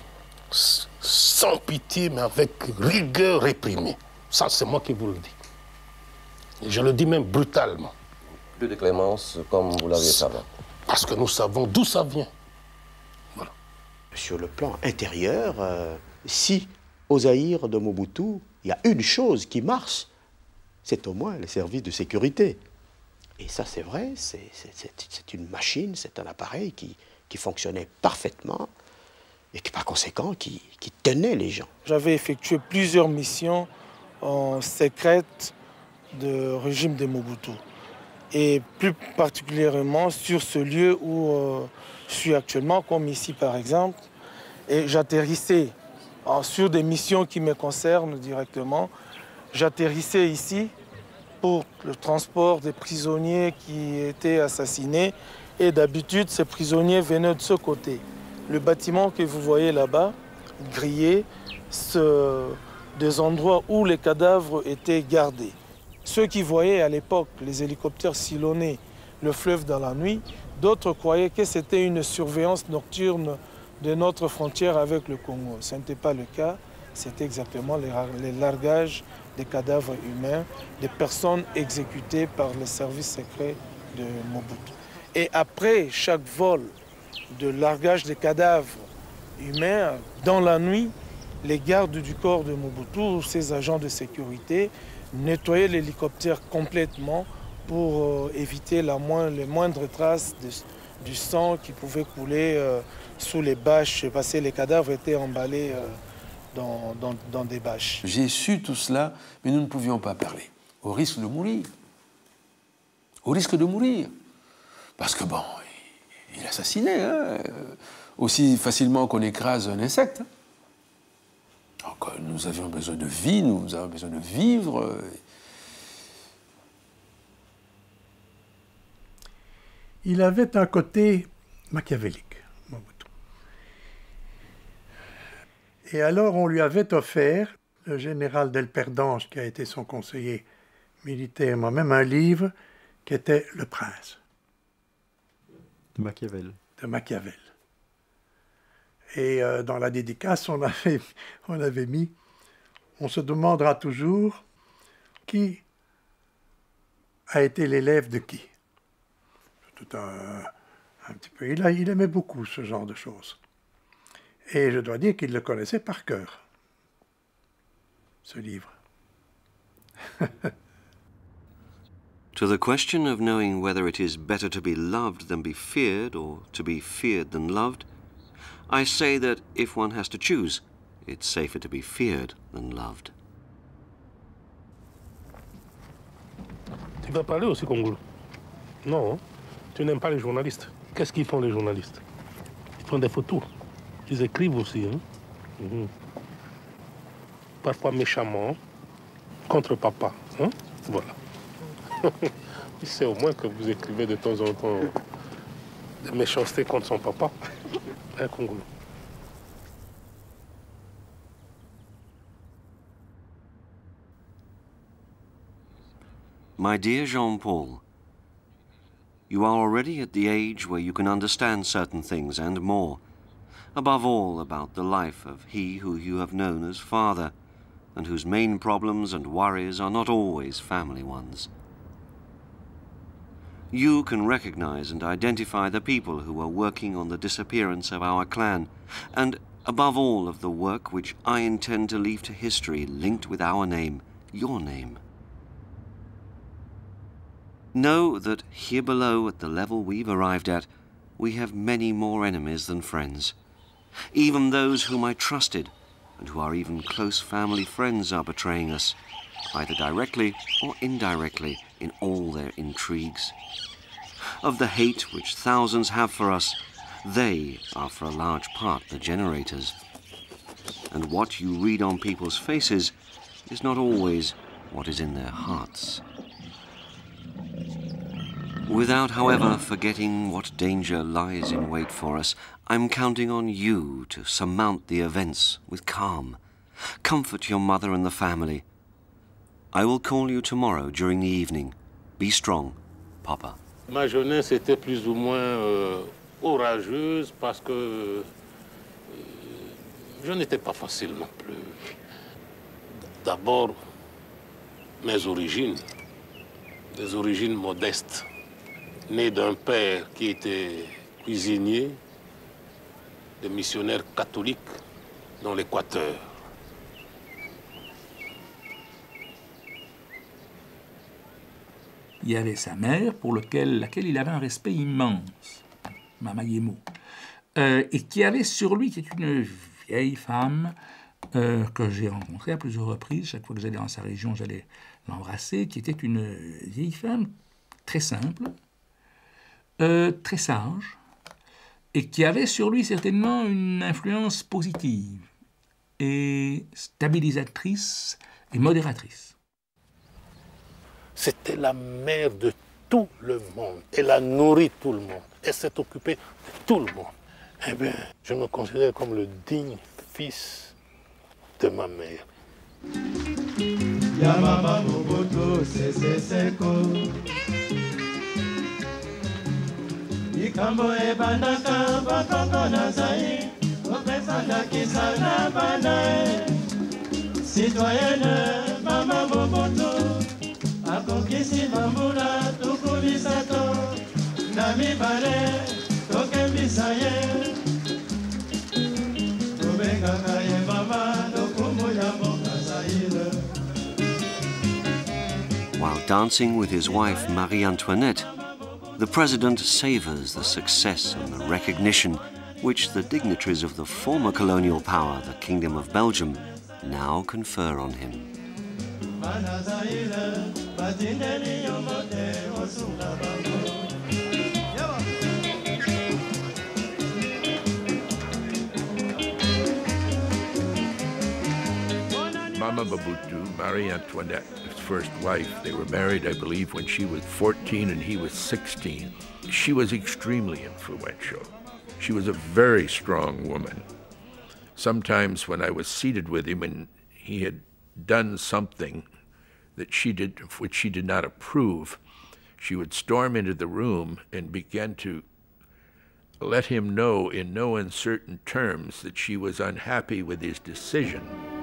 sans pitié, mais avec rigueur réprimée. Ça, c'est moi qui vous le dis. Et je le dis même brutalement. Plus de clémence, comme vous l'aviez fait avant. Parce que nous savons d'où ça vient. Voilà. Sur le plan intérieur, euh, si au Zaïre de Mobutu, il y a une chose qui marche, c'est au moins les services de sécurité. Et ça, c'est vrai, c'est une machine, c'est un appareil qui, qui fonctionnait parfaitement et qui, par conséquent, qui, qui tenait les gens. J'avais effectué plusieurs missions en secrète de régime de Mobutu. Et plus particulièrement sur ce lieu où euh, je suis actuellement, comme ici par exemple. Et j'atterrissais sur des missions qui me concernent directement. J'atterrissais ici pour le transport des prisonniers qui étaient assassinés. Et d'habitude, ces prisonniers venaient de ce côté. Le bâtiment que vous voyez là-bas, grillé, ce, des endroits où les cadavres étaient gardés. Ceux qui voyaient à l'époque les hélicoptères sillonner le fleuve dans la nuit, d'autres croyaient que c'était une surveillance nocturne de notre frontière avec le Congo. Ce n'était pas le cas, c'était exactement les, les largages des cadavres humains, des personnes exécutées par les services secrets de Mobutu. Et après chaque vol de largage des cadavres humains, dans la nuit, les gardes du corps de Mobutu, ces agents de sécurité, nettoyaient l'hélicoptère complètement pour euh, éviter la moindre, les moindres traces de, du sang qui pouvait couler euh, sous les bâches, parce que les cadavres étaient emballés euh, dans, dans, dans des bâches. J'ai su tout cela, mais nous ne pouvions pas parler, au risque de mourir. Au risque de mourir. Parce que bon, il, il assassinait, hein, aussi facilement qu'on écrase un insecte. Donc nous avions besoin de vie, nous avons besoin de vivre. Il avait un côté machiavélique, Mobutu. Et alors on lui avait offert, le général Del Perdange, qui a été son conseiller militaire, moi-même, un livre qui était Le Prince. De Machiavel. De Machiavel. Et euh, dans la dédicace, on avait, on avait mis, on se demandera toujours qui a été l'élève de qui. Tout un, un petit peu. Il, a, il aimait beaucoup ce genre de choses. Et je dois dire qu'il le connaissait par cœur, ce livre. To the question of knowing whether it is better to be loved than be feared, or to be feared than loved, I say that if one has to choose, it's safer to be feared than loved. Tu vas parler aussi congolais? Non, tu n'aimes pas les journalistes. Qu'est-ce qu'ils font les journalistes? Ils font des photos. Ils écrivent aussi. Hein? Mm-hmm. Parfois méchamment, contre papa. Hein? Voilà. Il sait au moins que vous écrivez de temps en temps des méchancetés contre son papa. Hein, Congolais? My dear Jean-Paul, you are already at the age where you can understand certain things and more, above all about the life of he who you have known as father, and whose main problems and worries are not always family ones. You can recognize and identify the people who are working on the disappearance of our clan, and above all of the work which I intend to leave to history linked with our name, your name. Know that here below, at the level we've arrived at, we have many more enemies than friends. Even those whom I trusted, and who are even close family friends, are betraying us, either directly or indirectly, in all their intrigues. Of the hate which thousands have for us, they are for a large part the generators. And what you read on people's faces is not always what is in their hearts. Without, however, forgetting what danger lies in wait for us, I'm counting on you to surmount the events with calm. Comfort your mother and the family. I will call you tomorrow during the evening. Be strong, Papa. Ma jeunesse était plus ou moins euh, orageuse parce que euh, je n'étais pas facile non plus. D'abord, mes origines, des origines modestes. Né d'un père qui était cuisinier, de missionnaire catholique dans l'Équateur. Il y avait sa mère, pour lequel, laquelle il avait un respect immense, Mama Yemo, euh, et qui avait sur lui, qui est une vieille femme euh, que j'ai rencontrée à plusieurs reprises. Chaque fois que j'allais dans sa région, j'allais l'embrasser, qui était une vieille femme très simple, Euh, très sage, et qui avait sur lui certainement une influence positive et stabilisatrice et modératrice. C'était la mère de tout le monde. Elle a nourri tout le monde. Elle s'est occupée de tout le monde. Eh bien, je me considère comme le digne fils de ma mère. Yamama Mobutu Sese Seko Ikambo ebandaka bakoko na zai opesandakisa na bana citoyenne Mama Mobutu akokisi bambula tuku misato na mibale tokembisa ye tobengaka ye mama lokumu ya mboka Zaire. While dancing with his wife Marie-Antoinette, the president savors the success and the recognition which the dignitaries of the former colonial power, the Kingdom of Belgium, now confer on him. Zaire, Mama Mobutu, Marie Antoinette, his first wife. They were married, I believe, when she was fourteen and he was sixteen. She was extremely influential. She was a very strong woman. Sometimes when I was seated with him and he had done something that she did, which she did not approve, she would storm into the room and begin to let him know in no uncertain terms that she was unhappy with his decision.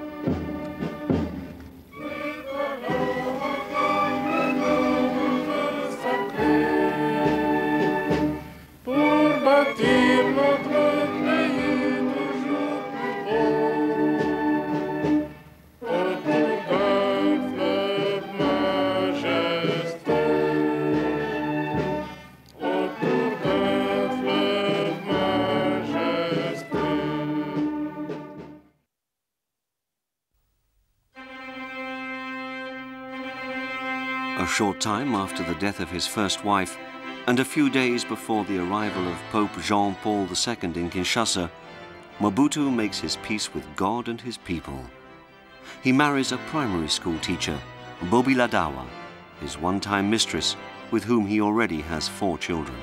A short time after the death of his first wife, and a few days before the arrival of Pope Jean Paul the Second in Kinshasa, Mobutu makes his peace with God and his people. He marries a primary school teacher, Bobi Ladawa, his one-time mistress, with whom he already has four children.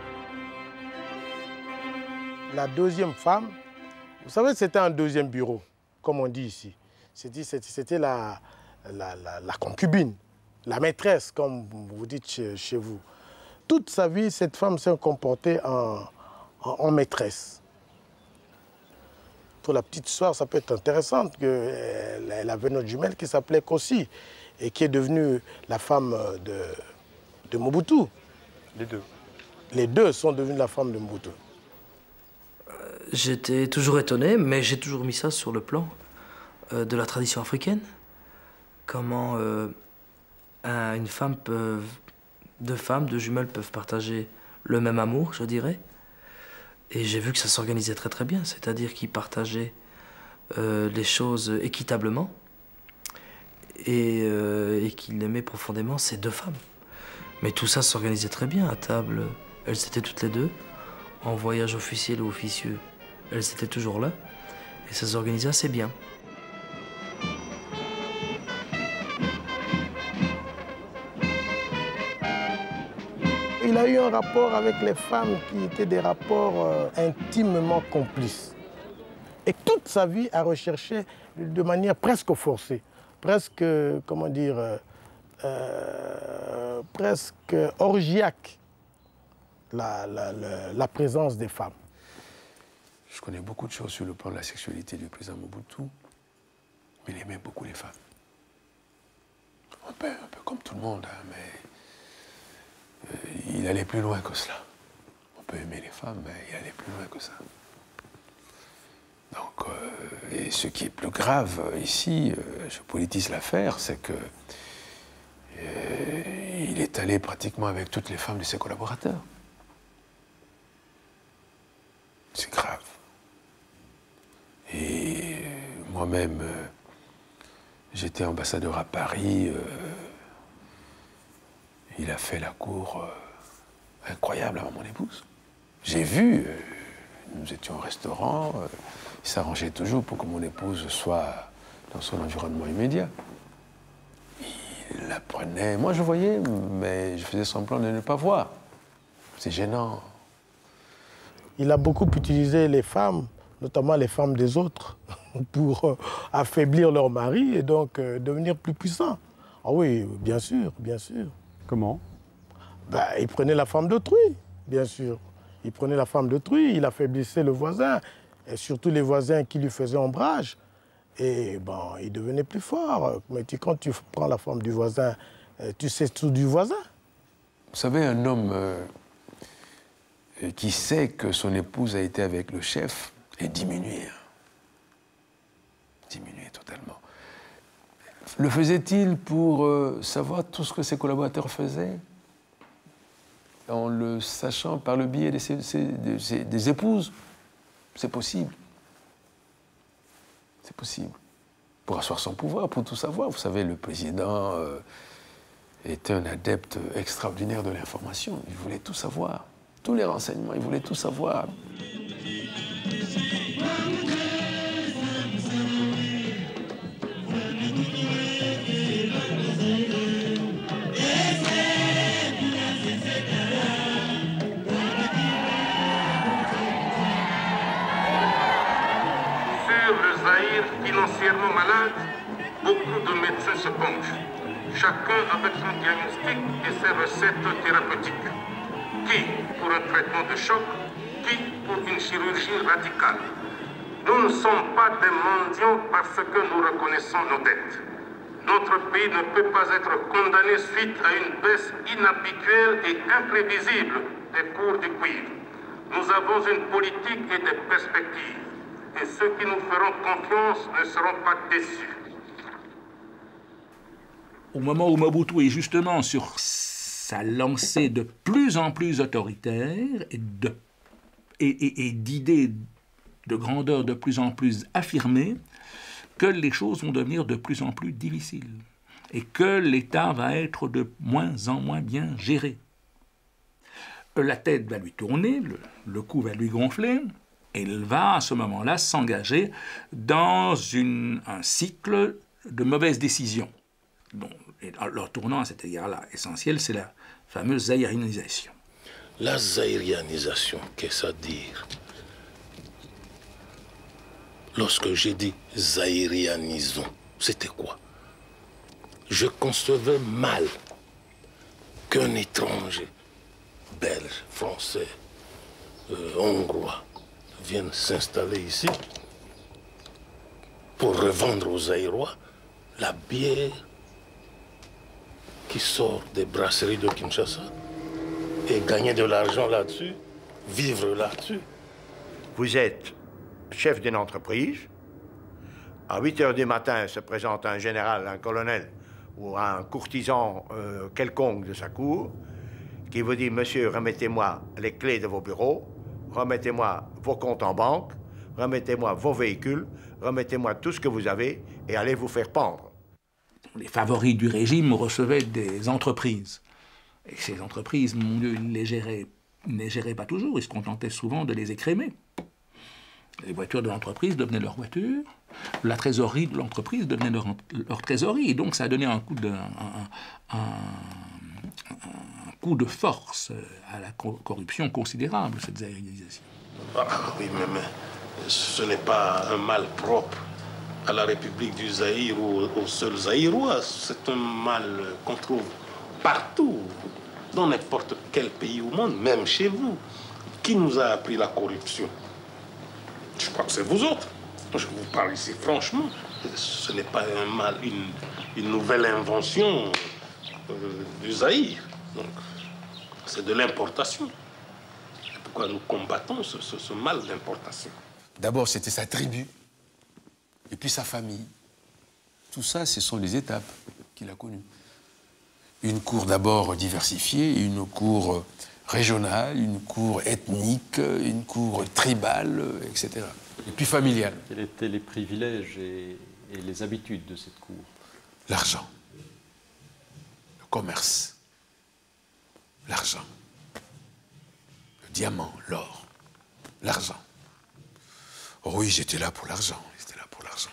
La deuxième femme, vous savez, c'était un deuxième bureau, comme on dit ici. C'était la, la, la, la concubine, la maîtresse, comme vous dites chez, chez vous. Toute sa vie, cette femme s'est comportée en, en, en maîtresse. Pour la petite histoire, ça peut être intéressant qu'elle elle avait notre jumelle qui s'appelait Kossi et qui est devenue la femme de, de Mobutu. Les deux. Les deux sont devenus la femme de Mobutu. J'étais toujours étonné, mais j'ai toujours mis ça sur le plan euh, de la tradition africaine. Comment euh, un, une femme peut, deux femmes, deux jumelles peuvent partager le même amour, je dirais. Et j'ai vu que ça s'organisait très très bien, c'est-à-dire qu'ils partageaient euh, les choses équitablement et, euh, et qu'ils aimaient profondément ces deux femmes. Mais tout ça s'organisait très bien à table. Elles étaient toutes les deux. En voyage officiel ou officieux, elles étaient toujours là. Et ça s'organisait assez bien. Il a eu un rapport avec les femmes qui étaient des rapports euh, intimement complices. Et toute sa vie a recherché de manière presque forcée, presque, comment dire, euh, euh, presque orgiaque, la, la, la, la présence des femmes. Je connais beaucoup de choses sur le plan de la sexualité du président Mobutu, mais il aimait beaucoup les femmes. Un peu, un peu comme tout le monde, hein, mais... il allait plus loin que cela. On peut aimer les femmes, mais il allait plus loin que ça. Donc, euh, et ce qui est plus grave ici, euh, je politise l'affaire, c'est que euh, il est allé pratiquement avec toutes les femmes de ses collaborateurs. C'est grave. Et euh, moi-même, euh, j'étais ambassadeur à Paris. Euh, Il a fait la cour euh, incroyable à mon épouse. J'ai vu, euh, nous étions au restaurant, euh, il s'arrangeait toujours pour que mon épouse soit dans son environnement immédiat. Il la prenait, moi je voyais, mais je faisais semblant de ne pas voir. C'est gênant. Il a beaucoup utilisé les femmes, notamment les femmes des autres, pour euh, affaiblir leur mari et donc euh, devenir plus puissant. Ah oui, bien sûr, bien sûr. Comment? Ben, il prenait la femme d'autrui, bien sûr. Il prenait la femme d'autrui, il affaiblissait le voisin, et surtout les voisins qui lui faisaient ombrage. Et bon, il devenait plus fort. Mais tu, quand tu prends la femme du voisin, tu sais tout du voisin. Vous savez, un homme euh, qui sait que son épouse a été avec le chef est diminué. Hein. Diminué totalement. Le faisait-il pour euh, savoir tout ce que ses collaborateurs faisaient, en le sachant par le biais de ses, de ses, des épouses? C'est possible. C'est possible. Pour asseoir son pouvoir, pour tout savoir. Vous savez, le président euh, était un adepte extraordinaire de l'information. Il voulait tout savoir. Tous les renseignements, il voulait tout savoir. Zaïre financièrement malade, beaucoup de médecins se penchent, chacun avec son diagnostic et ses recettes thérapeutiques. Qui pour un traitement de choc, qui pour une chirurgie radicale. Nous ne sommes pas des mendiants parce que nous reconnaissons nos dettes. Notre pays ne peut pas être condamné suite à une baisse inhabituelle et imprévisible des cours du cuivre. Nous avons une politique et des perspectives. Et ceux qui nous feront confiance ne seront pas déçus. Au moment où Mobutu est justement sur sa lancée de plus en plus autoritaire et de, et, et, et d'idées de grandeur de plus en plus affirmées, que les choses vont devenir de plus en plus difficiles et que l'État va être de moins en moins bien géré. La tête va lui tourner, le, le cou va lui gonfler, et il va à ce moment-là s'engager dans une, un cycle de mauvaises décisions. Bon, et leur tournant à cet égard-là essentiel, c'est la fameuse zaïrianisation. La zaïrianisation, qu'est-ce à dire? Lorsque j'ai dit zaïrianisons, c'était quoi? Je concevais mal qu'un étranger, belge, français, euh, hongrois, vienne s'installer ici pour revendre aux Zaïrois la bière qui sort des brasseries de Kinshasa et gagner de l'argent là-dessus, vivre là-dessus. Vous êtes chef d'une entreprise. À huit heures du matin se présente un général, un colonel ou un courtisan euh, quelconque de sa cour qui vous dit « Monsieur, remettez-moi les clés de vos bureaux, remettez-moi vos comptes en banque, remettez-moi vos véhicules, remettez-moi tout ce que vous avez et allez vous faire pendre. » Les favoris du régime recevaient des entreprises. Et ces entreprises, mon Dieu, ils ne les géraient, les géraient pas toujours, ils se contentaient souvent de les écrémer. Les voitures de l'entreprise devenaient leurs voitures, la trésorerie de l'entreprise devenait leur, leur trésorerie. Et donc ça a donné un coup de, un, un, un coup de force à la corruption considérable, cette zaïrisation. Ah oui, mais, mais ce n'est pas un mal propre à la République du Zaïre ou aux seuls Zaïrois. C'est un mal qu'on trouve partout, dans n'importe quel pays au monde, même chez vous. Qui nous a appris la corruption? Je crois que c'est vous autres. Je vous parle ici franchement. Ce n'est pas un mal, une, une nouvelle invention euh, du Zaïre. Donc, c'est de l'importation. C'est pourquoi nous combattons ce, ce, ce mal d'importation. D'abord, c'était sa tribu, et puis sa famille. Tout ça, ce sont les étapes qu'il a connues. Une cour d'abord diversifiée, une cour régionale, une cour ethnique, une cour tribale, et cetera. Et puis familiale. Quels étaient les privilèges et, et les habitudes de cette cour? L'argent, le commerce, l'argent, le diamant, l'or, l'argent. Oh oui, j'étais là pour l'argent, j'étais là pour l'argent.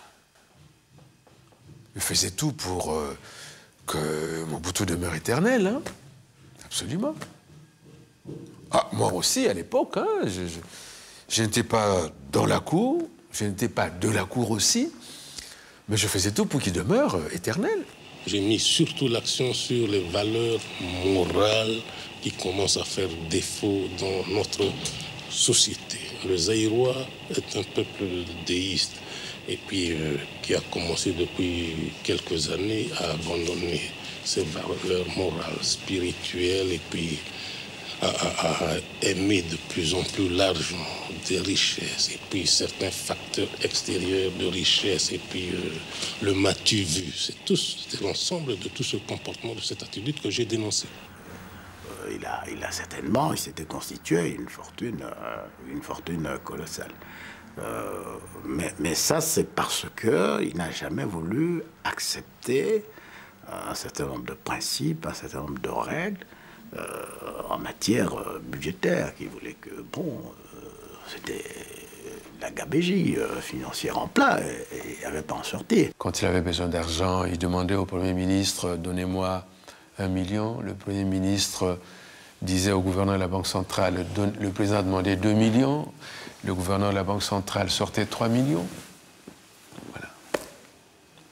Je faisais tout pour euh, que Mobutu demeure éternel, hein? Absolument. Ah, moi aussi, à l'époque, hein, je, je, je n'étais pas dans la cour, je n'étais pas de la cour aussi, mais je faisais tout pour qu'il demeure euh, éternel. J'ai mis surtout l'accent sur les valeurs morales qui commencent à faire défaut dans notre société. Le Zaïrois est un peuple déiste et puis euh, qui a commencé depuis quelques années à abandonner ses valeurs morales, spirituelles et puis à, à, à aimer de plus en plus l'argent, des richesses et puis certains facteurs extérieurs de richesse et puis euh, le m'as-tu vu. C'est tout, c'est l'ensemble de tout ce comportement, de cette attitude que j'ai dénoncé. Il a, il a certainement, il s'était constitué une fortune, euh, une fortune colossale. Euh, mais, mais ça, c'est parce qu'il n'a jamais voulu accepter un certain nombre de principes, un certain nombre de règles euh, en matière budgétaire, qui voulait que, bon, euh, c'était la gabégie euh, financière en plat, et il n'avait pas en sortir. Quand il avait besoin d'argent, il demandait au Premier ministre « Donnez-moi un million ». Le Premier ministre disait au gouverneur de la Banque centrale, le président demandait deux millions, le gouverneur de la Banque centrale sortait trois millions. Voilà.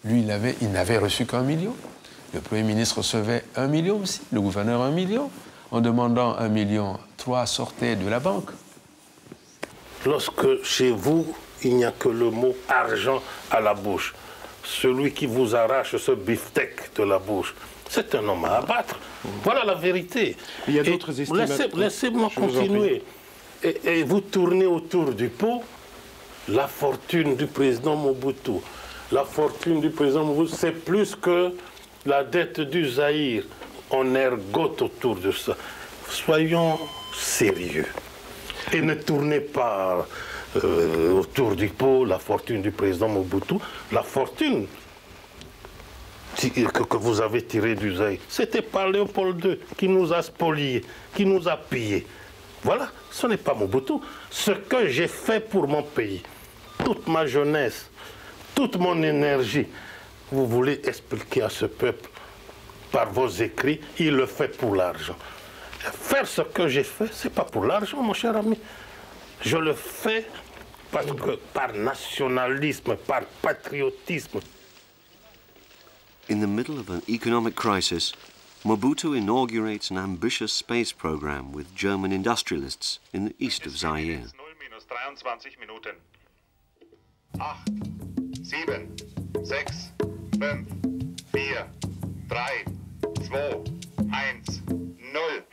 Lui, il avait, il n'avait reçu qu'un million. Le Premier ministre recevait un million aussi, le gouverneur un million. En demandant un million, trois sortaient de la banque. Lorsque chez vous, il n'y a que le mot argent à la bouche, celui qui vous arrache ce beefsteak de la bouche, c'est un homme à abattre. Voilà la vérité. Il y a d'autres estimateurs. Laissez, Laissez-moi continuer. Et, et vous tournez autour du pot la fortune du président Mobutu. La fortune du président Mobutu, c'est plus que la dette du Zaïre. On ergote autour de ça. Soyons sérieux. Et ne tournez pas euh, autour du pot la fortune du président Mobutu. La fortune que, que vous avez tirée du Zaïre, c'était pas Léopold deux qui nous a spoliés, qui nous a pillés. Voilà, ce n'est pas Mobutu. Ce que j'ai fait pour mon pays, toute ma jeunesse, toute mon énergie, vous voulez expliquer à ce peuple par vos écrits, il le fait pour l'argent. Faire ce que j'ai fait, ce n'est pas pour l'argent, mon cher ami. Je le fais parce que, par nationalisme, par patriotisme. In the middle of an economic crisis, Mobutu inaugurates an ambitious space program with German industrialists in the east of Zaire. dreiundzwanzig Minuten. acht, sieben, sechs, fünf, vier, drei, zwei, eins, null.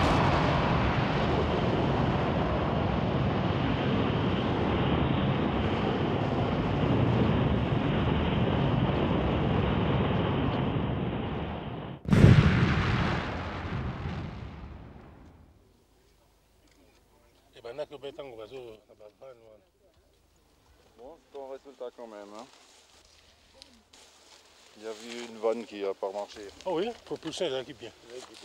Bon, c'est un résultat quand même. Hein. Il y a eu une vanne qui n'a pas marché. Oh oui, propulsion, il équipe bien.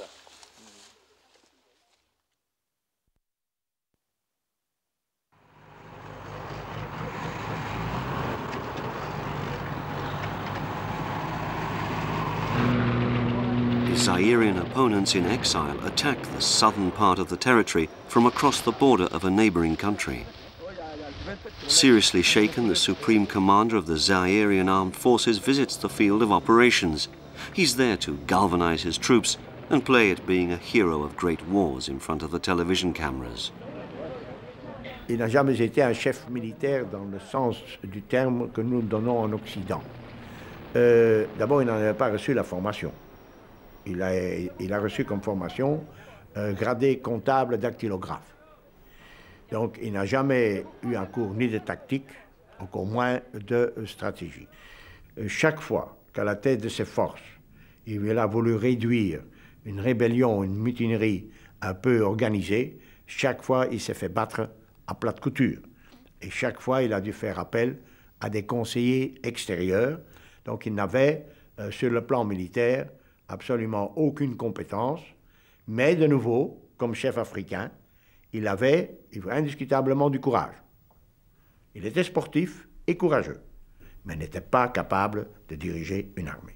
His Zairean opponents in exile attack the southern part of the territory from across the border of a neighboring country. Seriously shaken, the supreme commander of the Zairean armed forces visits the field of operations. He's there to galvanize his troops and play at being a hero of great wars in front of the television cameras. Il n'a jamais été un chef militaire dans le sens du terme que nous donnons en Occident. Euh, D'abord, il n'en avait pas reçu la formation. Il a, il a reçu comme formation euh, gradé comptable dactylographe. Donc, il n'a jamais eu un cours ni de tactique, encore moins de stratégie. Euh, chaque fois qu'à la tête de ses forces, il a voulu réduire une rébellion, une mutinerie un peu organisée, chaque fois, il s'est fait battre à plat de couture. Et chaque fois, il a dû faire appel à des conseillers extérieurs. Donc, il n'avait, euh, sur le plan militaire, absolument aucune compétence. Mais, de nouveau, comme chef africain, il avait indiscutablement du courage. Il était sportif et courageux, mais n'était pas capable de diriger une armée.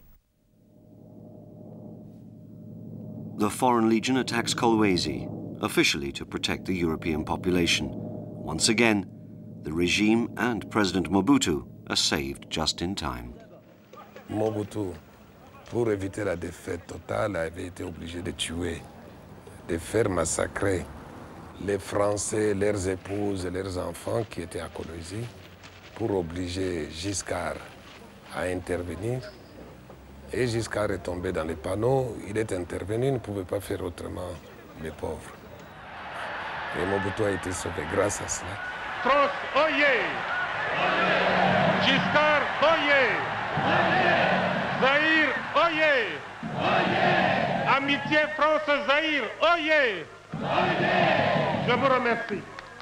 The Foreign Legion attacks Kolwezi, officially to protect the European population. Once again, the regime and President Mobutu are saved just in time. Mobutu, pour éviter la défaite totale, avait été obligé de tuer, de faire massacrer les Français, leurs épouses et leurs enfants qui étaient à Kolwezi, pour obliger Giscard à intervenir. Et Giscard est tombé dans les panneaux, il est intervenu, il ne pouvait pas faire autrement, les pauvres. Et Mobutu a été sauvé grâce à cela. France, oyez! Giscard, oyez! Zaïre, oyez! Amitié France-Zaïre, oyez! Je vous remercie.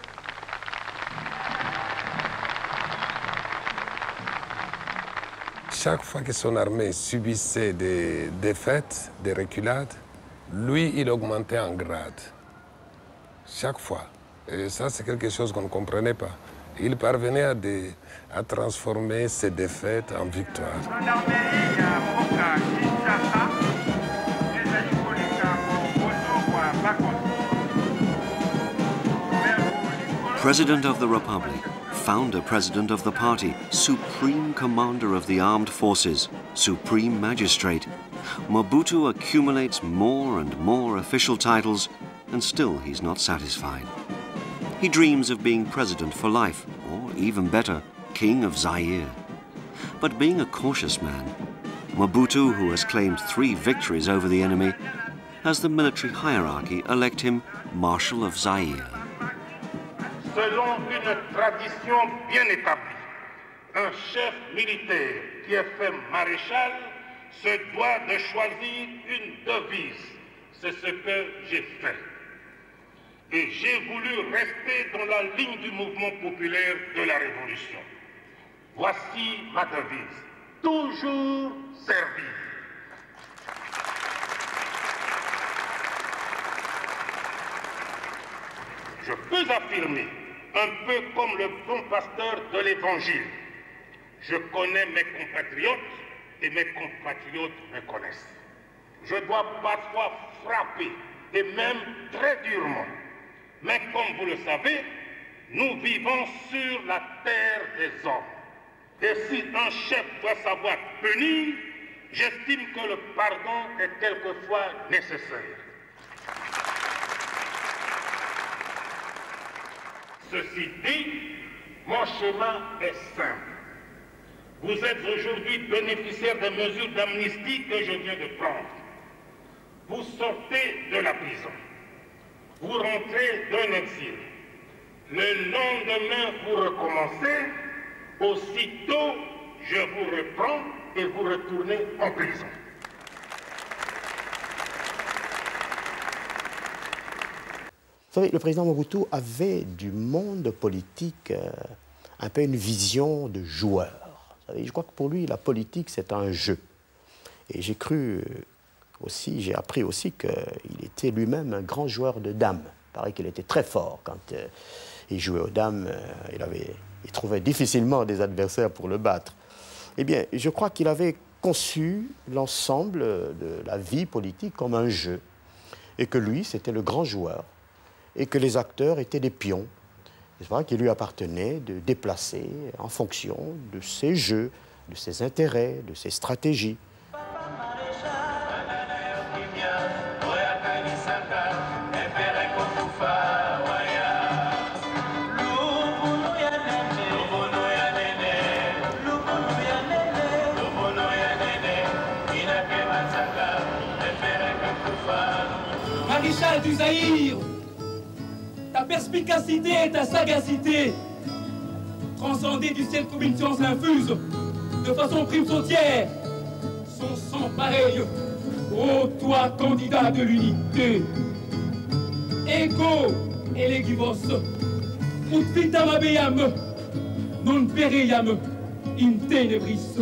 Chaque fois que son armée subissait des défaites, des reculades, lui, il augmentait en grade. Chaque fois. Et ça, c'est quelque chose qu'on ne comprenait pas. Il parvenait à, des, à transformer ses défaites en victoires. President of the Republic, founder-president of the party, supreme commander of the armed forces, supreme magistrate, Mobutu accumulates more and more official titles, and still he's not satisfied. He dreams of being president for life, or even better, king of Zaire. But being a cautious man, Mobutu, who has claimed three victories over the enemy, has the military hierarchy elect him Marshal of Zaire. Selon une tradition bien établie, un chef militaire qui est fait maréchal se doit de choisir une devise. C'est ce que j'ai fait. Et j'ai voulu rester dans la ligne du mouvement populaire de la Révolution. Voici ma devise. Toujours servir. Je peux affirmer, un peu comme le bon pasteur de l'Évangile, je connais mes compatriotes et mes compatriotes me connaissent. Je dois parfois frapper, et même très durement. Mais comme vous le savez, nous vivons sur la terre des hommes. Et si un chef doit savoir punir, j'estime que le pardon est quelquefois nécessaire. Ceci dit, mon chemin est simple. Vous êtes aujourd'hui bénéficiaire des mesures d'amnistie que je viens de prendre. Vous sortez de la prison. Vous rentrez d'un exil. Le lendemain, vous recommencez. Aussitôt, je vous reprends et vous retournez en prison. Vous savez, le président Mobutu avait du monde politique euh, un peu une vision de joueur. Vous savez, je crois que pour lui, la politique, c'est un jeu. Et j'ai cru aussi, j'ai appris aussi qu'il était lui-même un grand joueur de dames. Il paraît qu'il était très fort quand euh, il jouait aux dames. Euh, il, avait, il trouvait difficilement des adversaires pour le battre. Eh bien, je crois qu'il avait conçu l'ensemble de la vie politique comme un jeu. Et que lui, c'était le grand joueur. Et que les acteurs étaient des pions, c'est vrai, qu'il lui appartenait de déplacer en fonction de ses jeux, de ses intérêts, de ses stratégies. Maréchal du Zaïre, ta perspicacité et ta sagacité, transcendées du ciel comme une science infuse, de façon prime sautière, sont sans pareil. Ô toi, candidat de l'unité, ego elegivos, ut vitam habeam, non pereiam in tenebris.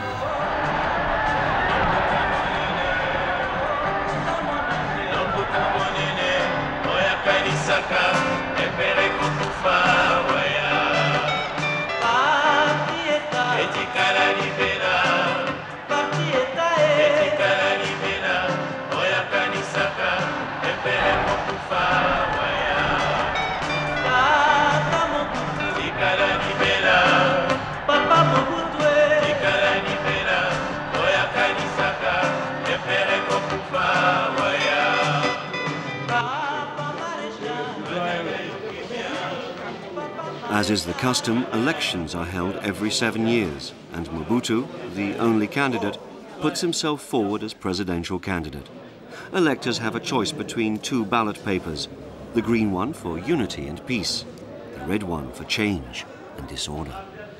As is the custom, elections are held every seven years, and Mobutu, the only candidate, puts himself forward as presidential candidate. Electors have a choice between two ballot papers, the green one for unity and peace, the red one for change and disorder.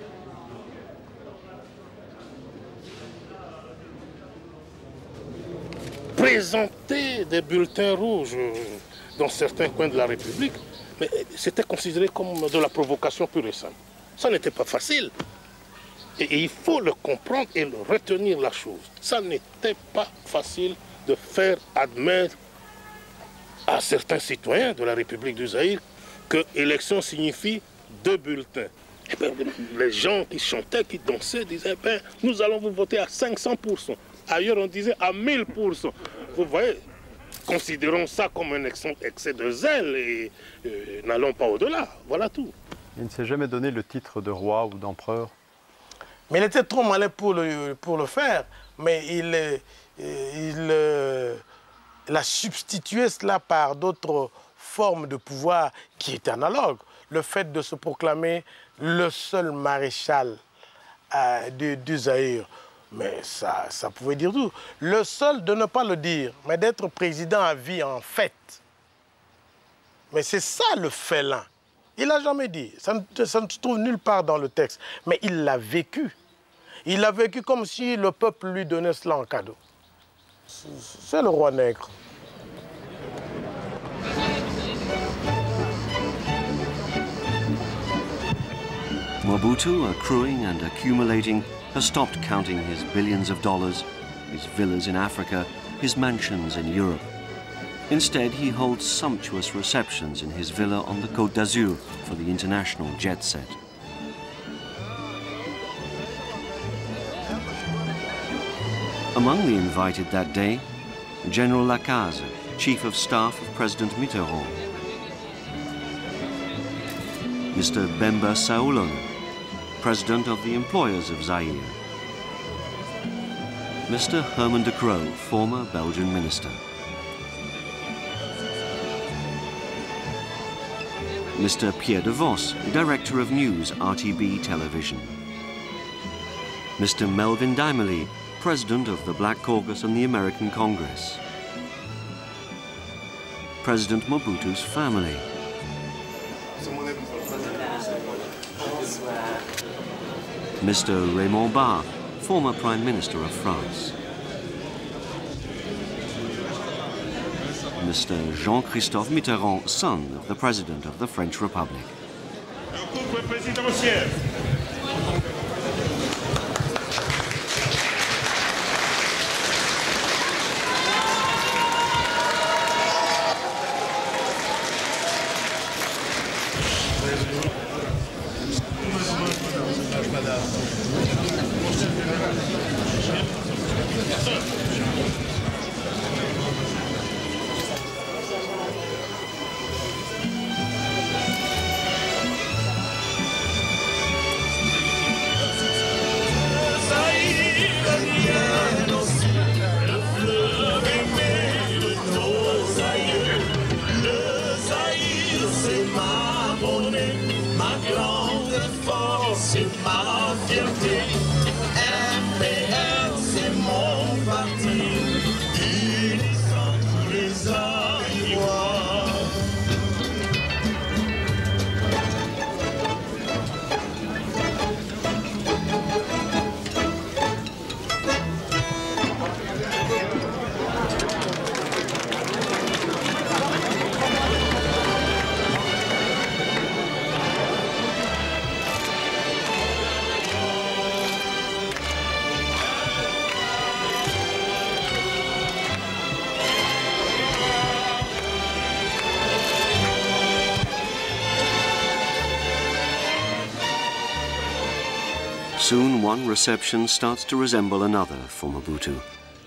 Présenter des bulletins rouges dans certains coins de la République, mais c'était considéré comme de la provocation pure et simple. Ça n'était pas facile. Et, et il faut le comprendre et le retenir la chose. Ça n'était pas facile de faire admettre à certains citoyens de la République du Zaïre que élection signifie deux bulletins. Et bien, les gens qui chantaient, qui dansaient, disaient ben, nous allons vous voter à cinq cents pour cent. Ailleurs, on disait à mille pour cent. Vous voyez, considérons ça comme un excès de zèle et euh, n'allons pas au-delà. Voilà tout. Il ne s'est jamais donné le titre de roi ou d'empereur. Mais il était trop malin pour le, pour le faire, mais il, il, il a substitué cela par d'autres formes de pouvoir qui étaient analogues. Le fait de se proclamer le seul maréchal euh, du, du Zaïre, mais ça, ça pouvait dire tout. Le seul de ne pas le dire, mais d'être président à vie en fait. Mais c'est ça le félin. Il n'a jamais dit, ça ne, ça ne se trouve nulle part dans le texte, mais il l'a vécu. Il l'a vécu comme si le peuple lui donnait cela en cadeau. C'est le roi nègre. Mobutu, accruing and accumulating, has stopped counting his billions of dollars, his villas in Africa, his mansions in Europe. Instead, he holds sumptuous receptions in his villa on the Côte d'Azur for the international jet set. Among the invited that day, General Lacaze, Chief of Staff of President Mitterrand, Mister Bemba Saoulon, President of the Employers of Zaire, Mister Herman de Croo, former Belgian minister, Mister Pierre de Vos, Director of News, R T B Television, Mister Melvin Dimely, President of the Black Caucus and the American Congress, President Mobutu's family, Mister Raymond Barre, former Prime Minister of France, Mister Jean-Christophe Mitterrand, son of the President of the French Republic. Soon one reception starts to resemble another for Mobutu.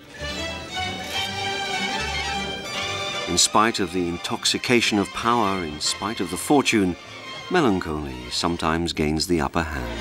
In spite of the intoxication of power, in spite of the fortune, melancholy sometimes gains the upper hand.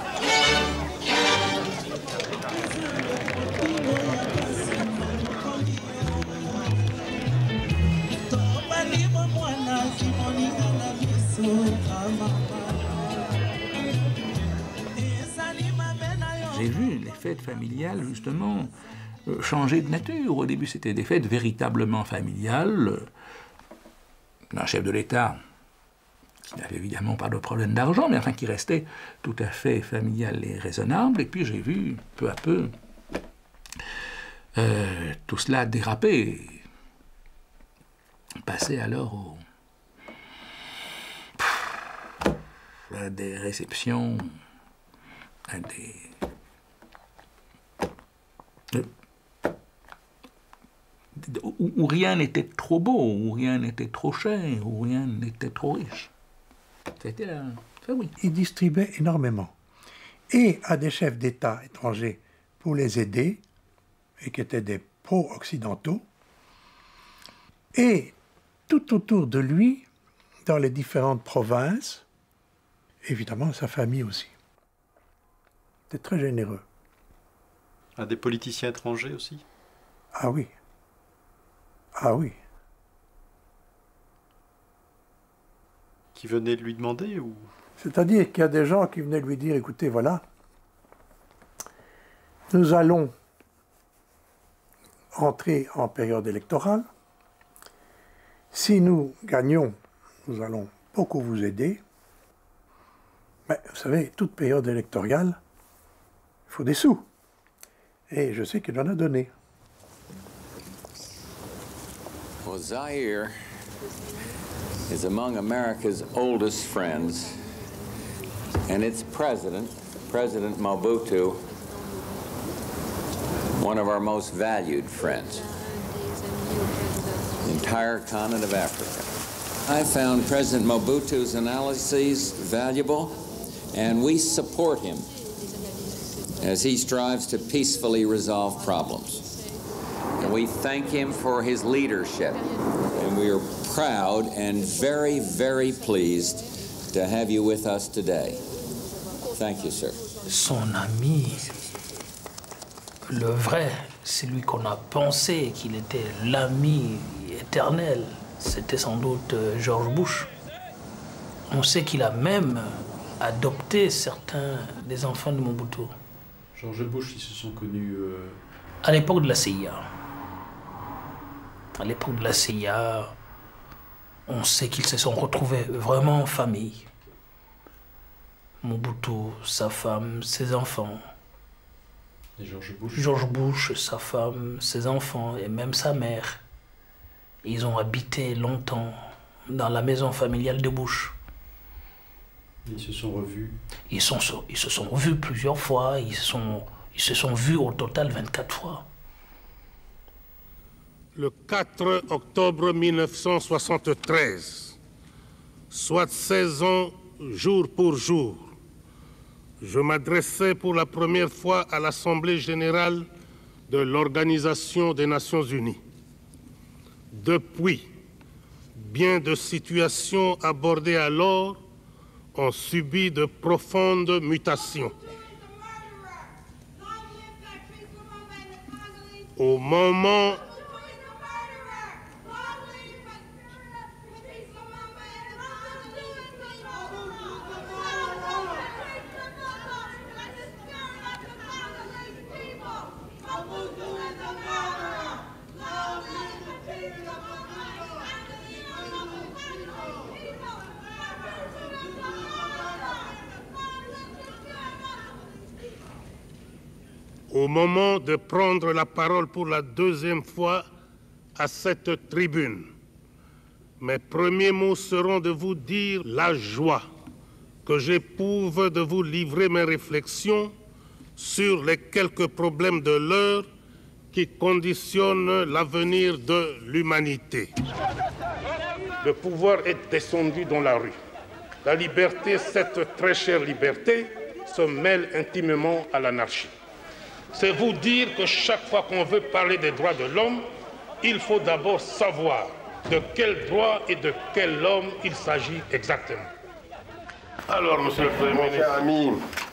J'ai vu les fêtes familiales, justement, euh, changer de nature. Au début, c'était des fêtes véritablement familiales euh, d'un chef de l'État qui n'avait évidemment pas de problème d'argent, mais enfin qui restait tout à fait familial et raisonnable. Et puis j'ai vu, peu à peu, euh, tout cela déraper, passer alors au, à des réceptions, à des... Où, où rien n'était trop beau, où rien n'était trop cher, où rien n'était trop riche. C'était là, ça oui. Il distribuait énormément. Et à des chefs d'État étrangers pour les aider, et qui étaient des pro-occidentaux. Et tout autour de lui, dans les différentes provinces, évidemment sa famille aussi. C'était très généreux. À des politiciens étrangers aussi? Ah oui. Ah oui. Qui venaient lui demander ou... C'est-à-dire qu'il y a des gens qui venaient lui dire, écoutez, voilà, nous allons entrer en période électorale. Si nous gagnons, nous allons beaucoup vous aider. Mais vous savez, toute période électorale, il faut des sous. Et je sais qu'il en a donné. Well, Zaire is among America's oldest friends, and its president, President Mobutu, one of our most valued friends. The entire continent of Africa. I found President Mobutu's analyses valuable, and we support him as he strives to peacefully resolve problems. And we thank him for his leadership, and we are proud and very, very pleased to have you with us today. Thank you, sir. Son ami, le vrai, celui qu'on a pensé qu'il était l'ami éternel, c'était sans doute George Bush. On sait qu'il a même adopté certains des enfants de Mobutu. George Bush, ils se sont connus... Euh... À l'époque de la C I A. À l'époque de la C I A, on sait qu'ils se sont retrouvés vraiment en famille. Mobutu, sa femme, ses enfants. Et George Bush? George Bush, sa femme, ses enfants et même sa mère. Ils ont habité longtemps dans la maison familiale de Bush. Ils se sont revus? Ils, sont, ils se sont revus plusieurs fois. Ils, sont, ils se sont vus au total vingt-quatre fois. Le quatre octobre mille neuf cent soixante-treize, soit seize ans jour pour jour, je m'adressais pour la première fois à l'Assemblée générale de l'Organisation des Nations Unies. Depuis, bien de situations abordées alors ont subi de profondes mutations. Au moment Au moment de prendre la parole pour la deuxième fois à cette tribune, mes premiers mots seront de vous dire la joie que j'éprouve de vous livrer mes réflexions sur les quelques problèmes de l'heure qui conditionnent l'avenir de l'humanité. Le pouvoir est descendu dans la rue. La liberté, cette très chère liberté, se mêle intimement à l'anarchie. C'est vous dire que chaque fois qu'on veut parler des droits de l'homme, il faut d'abord savoir de quel droit et de quel homme il s'agit exactement. Alors, monsieur le Premier ministre... Mon cher ami,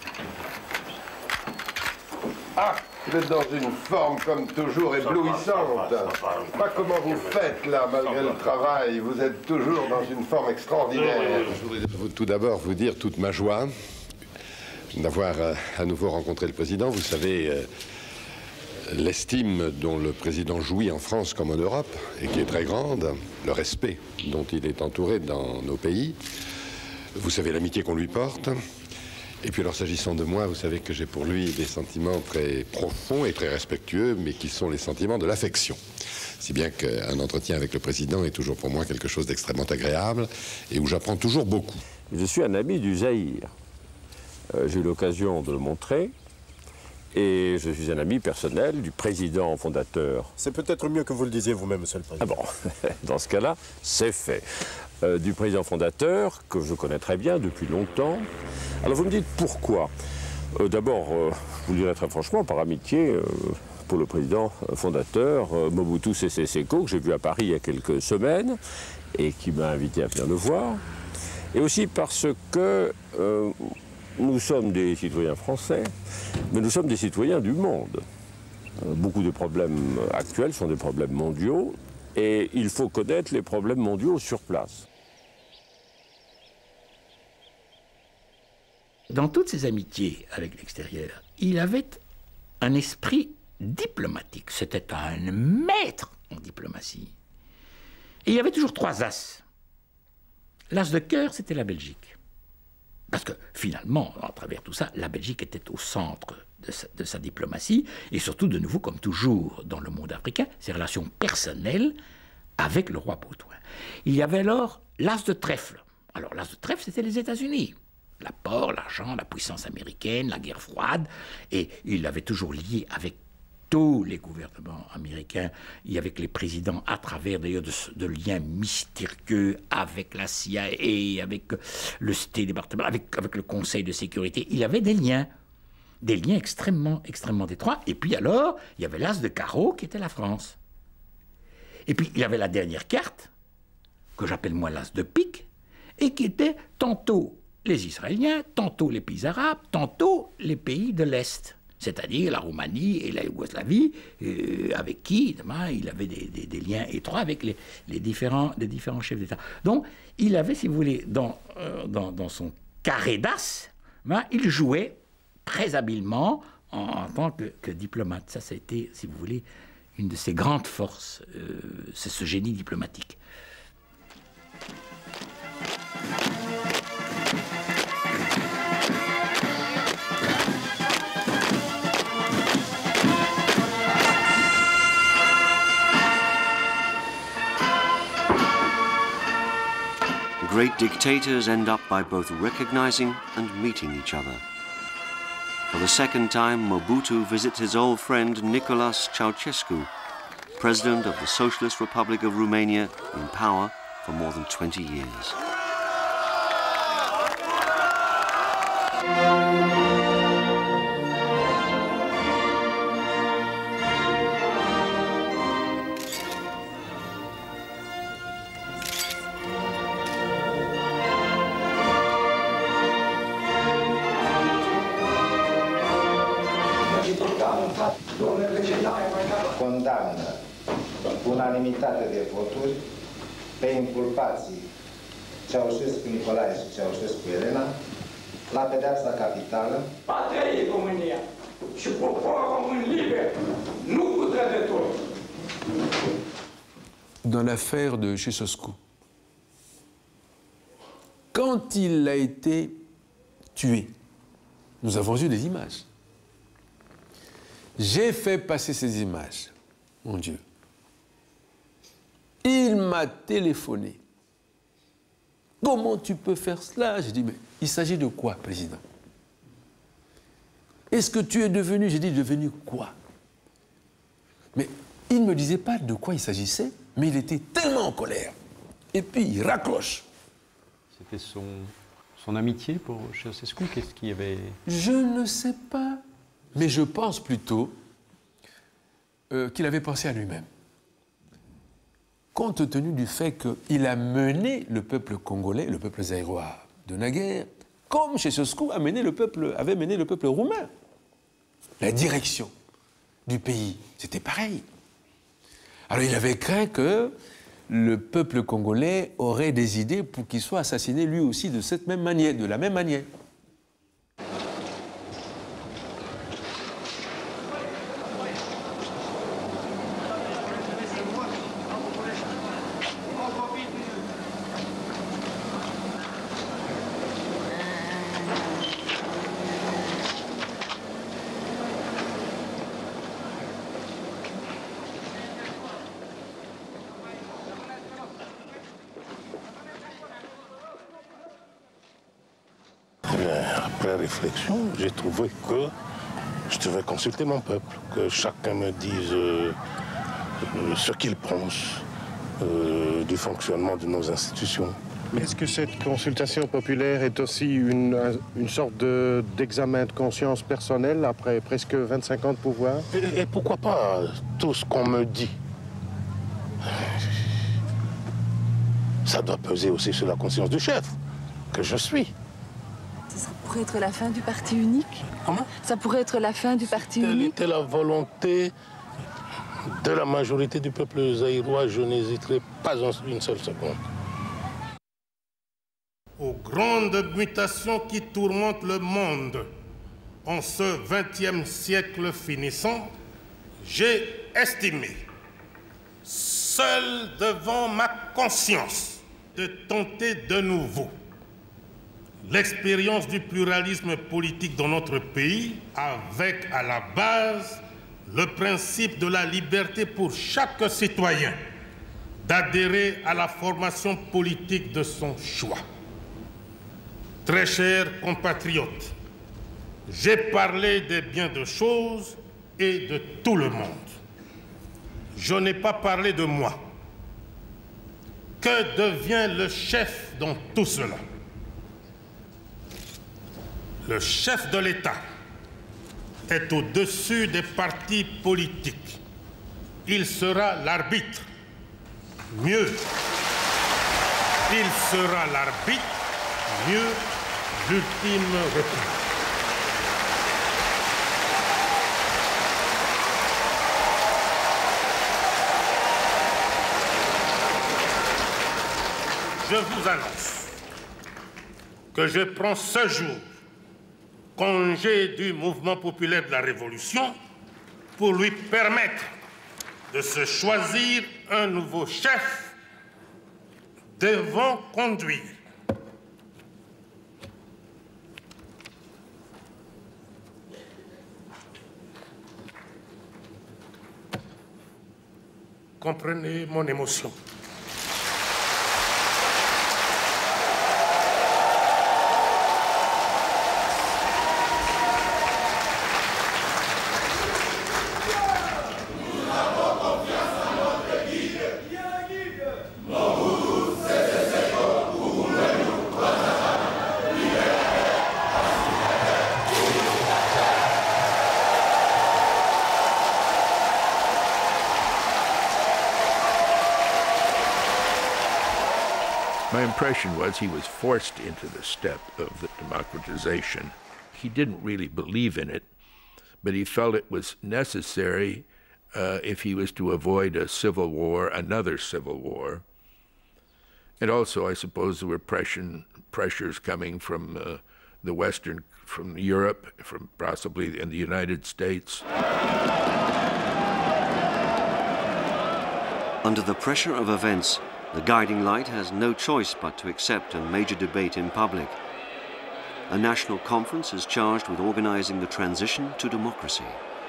ah, vous êtes dans une forme comme toujours éblouissante. Pas comment vous faites là, malgré le travail. Vous êtes toujours dans une forme extraordinaire. Je voudrais tout d'abord vous dire toute ma joie d'avoir euh, à nouveau rencontré le président. Vous savez euh, l'estime dont le président jouit en France comme en Europe, et qui est très grande, le respect dont il est entouré dans nos pays. Vous savez l'amitié qu'on lui porte. Et puis alors, s'agissant de moi, vous savez que j'ai pour lui des sentiments très profonds et très respectueux, mais qui sont les sentiments de l'affection. Si bien qu'un entretien avec le président est toujours pour moi quelque chose d'extrêmement agréable et où j'apprends toujours beaucoup. Je suis un ami du Zaïre. Euh, j'ai eu l'occasion de le montrer. Et je suis un ami personnel du président fondateur. C'est peut-être mieux que vous le disiez vous-même, monsieur le président. Ah bon, dans ce cas-là, c'est fait. Euh, du président fondateur, que je connais très bien depuis longtemps. Alors vous me dites pourquoi euh, D'abord, euh, je vous le dirai très franchement, par amitié euh, pour le président fondateur, euh, Mobutu Sese Seko, que j'ai vu à Paris il y a quelques semaines, et qui m'a invité à venir le voir. Et aussi parce que euh, nous sommes des citoyens français, mais nous sommes des citoyens du monde. Euh, beaucoup de problèmes actuels sont des problèmes mondiaux, et il faut connaître les problèmes mondiaux sur place. Dans toutes ses amitiés avec l'extérieur, il avait un esprit diplomatique. C'était un maître en diplomatie. Et il y avait toujours trois as. L'as de cœur, c'était la Belgique. Parce que finalement, à travers tout ça, la Belgique était au centre de sa, de sa diplomatie, et surtout, de nouveau, comme toujours dans le monde africain, ses relations personnelles avec le roi Baudouin. Il y avait alors l'as de trèfle. Alors l'as de trèfle, c'était les États-Unis. L'apport, l'argent, la puissance américaine, la guerre froide, et il l'avait toujours lié avec tous les gouvernements américains, et avec les présidents, à travers d'ailleurs de, de liens mystérieux avec la C I A, avec le State Department, avec, avec le Conseil de sécurité. Il avait des liens, des liens extrêmement, extrêmement étroits. Et puis alors, il y avait l'as de carreau qui était la France. Et puis il y avait la dernière carte, que j'appelle moi l'as de pique, et qui était tantôt les Israéliens, tantôt les pays arabes, tantôt les pays de l'Est, c'est-à-dire la Roumanie et la Yougoslavie, euh, avec qui demain, il avait des, des, des liens étroits avec les, les, différents, les différents chefs d'État. Donc, il avait, si vous voulez, dans, euh, dans, dans son carré d'as, ben, il jouait très habilement en, en tant que, que diplomate. Ça, ça a été, si vous voulez, une de ses grandes forces, euh, c'est ce génie diplomatique. Great dictators end up by both recognizing and meeting each other. For the second time, Mobutu visits his old friend Nicolae Ceausescu, president of the Socialist Republic of Romania, in power for more than twenty years. Condamnă unanimitate de voturi pe inculpații Ceaușescu Nicolae și Ceaușescu Elena la pedeapsa capitală. Va trăi România și poporul român liber, nu cu trădători. Dans l'affaire de Ceausescu, quand il a été tué, nous avons eu des images. J'ai fait passer ces images, mon Dieu. Il m'a téléphoné. Comment tu peux faire cela? J'ai dit, mais il s'agit de quoi, président? Est-ce que tu es devenu? J'ai dit, devenu quoi? Mais il ne me disait pas de quoi il s'agissait, mais il était tellement en colère. Et puis il raccroche. C'était son, son amitié pour Ceausescu? Qu'est-ce qu'il y avait? Je ne sais pas. Mais je pense plutôt euh, qu'il avait pensé à lui-même. Compte tenu du fait qu'il a mené le peuple congolais, le peuple zaïrois de naguère, comme Ceausescu a mené le peuple, avait mené le peuple roumain. La direction du pays, c'était pareil. Alors il avait craint que le peuple congolais aurait des idées pour qu'il soit assassiné lui aussi de cette même manière, de la même manière. Après réflexion, j'ai trouvé que je devais consulter mon peuple, que chacun me dise euh, ce qu'il pense euh, du fonctionnement de nos institutions. Mais est-ce que cette consultation populaire est aussi une, une sorte de, d'examen de conscience personnelle après presque vingt-cinq ans de pouvoir? Et, et pourquoi pas tout ce qu'on me dit? Ça doit peser aussi sur la conscience du chef. que je suis. Ça pourrait être la fin du parti unique? Comment? Ça pourrait être la fin du parti Telle unique? était la volonté de la majorité du peuple zaïrois, je n'hésiterai pas une seule seconde. Aux grandes mutations qui tourmentent le monde en ce vingtième siècle finissant, j'ai estimé, seul devant ma conscience, de tenter de nouveau l'expérience du pluralisme politique dans notre pays, avec à la base le principe de la liberté pour chaque citoyen d'adhérer à la formation politique de son choix. Très chers compatriotes, j'ai parlé des biens de choses et de tout le monde. Je n'ai pas parlé de moi. Que devient le chef dans tout cela? Le chef de l'État est au-dessus des partis politiques. Il sera l'arbitre. Mieux, il sera l'arbitre. Mieux, l'ultime recours. Je vous annonce que je prends ce jour congé du mouvement populaire de la Révolution pour lui permettre de se choisir un nouveau chef devant conduire. Comprenez mon émotion. My impression was he was forced into the step of the democratization. He didn't really believe in it, but he felt it was necessary uh, if he was to avoid a civil war, another civil war. And also, I suppose there were pressure, pressures coming from uh, the Western, from Europe, from possibly in the United States. Under the pressure of events, the Guiding Light has no choice but to accept a major debate in public. A national conference is charged with organizing the transition to democracy.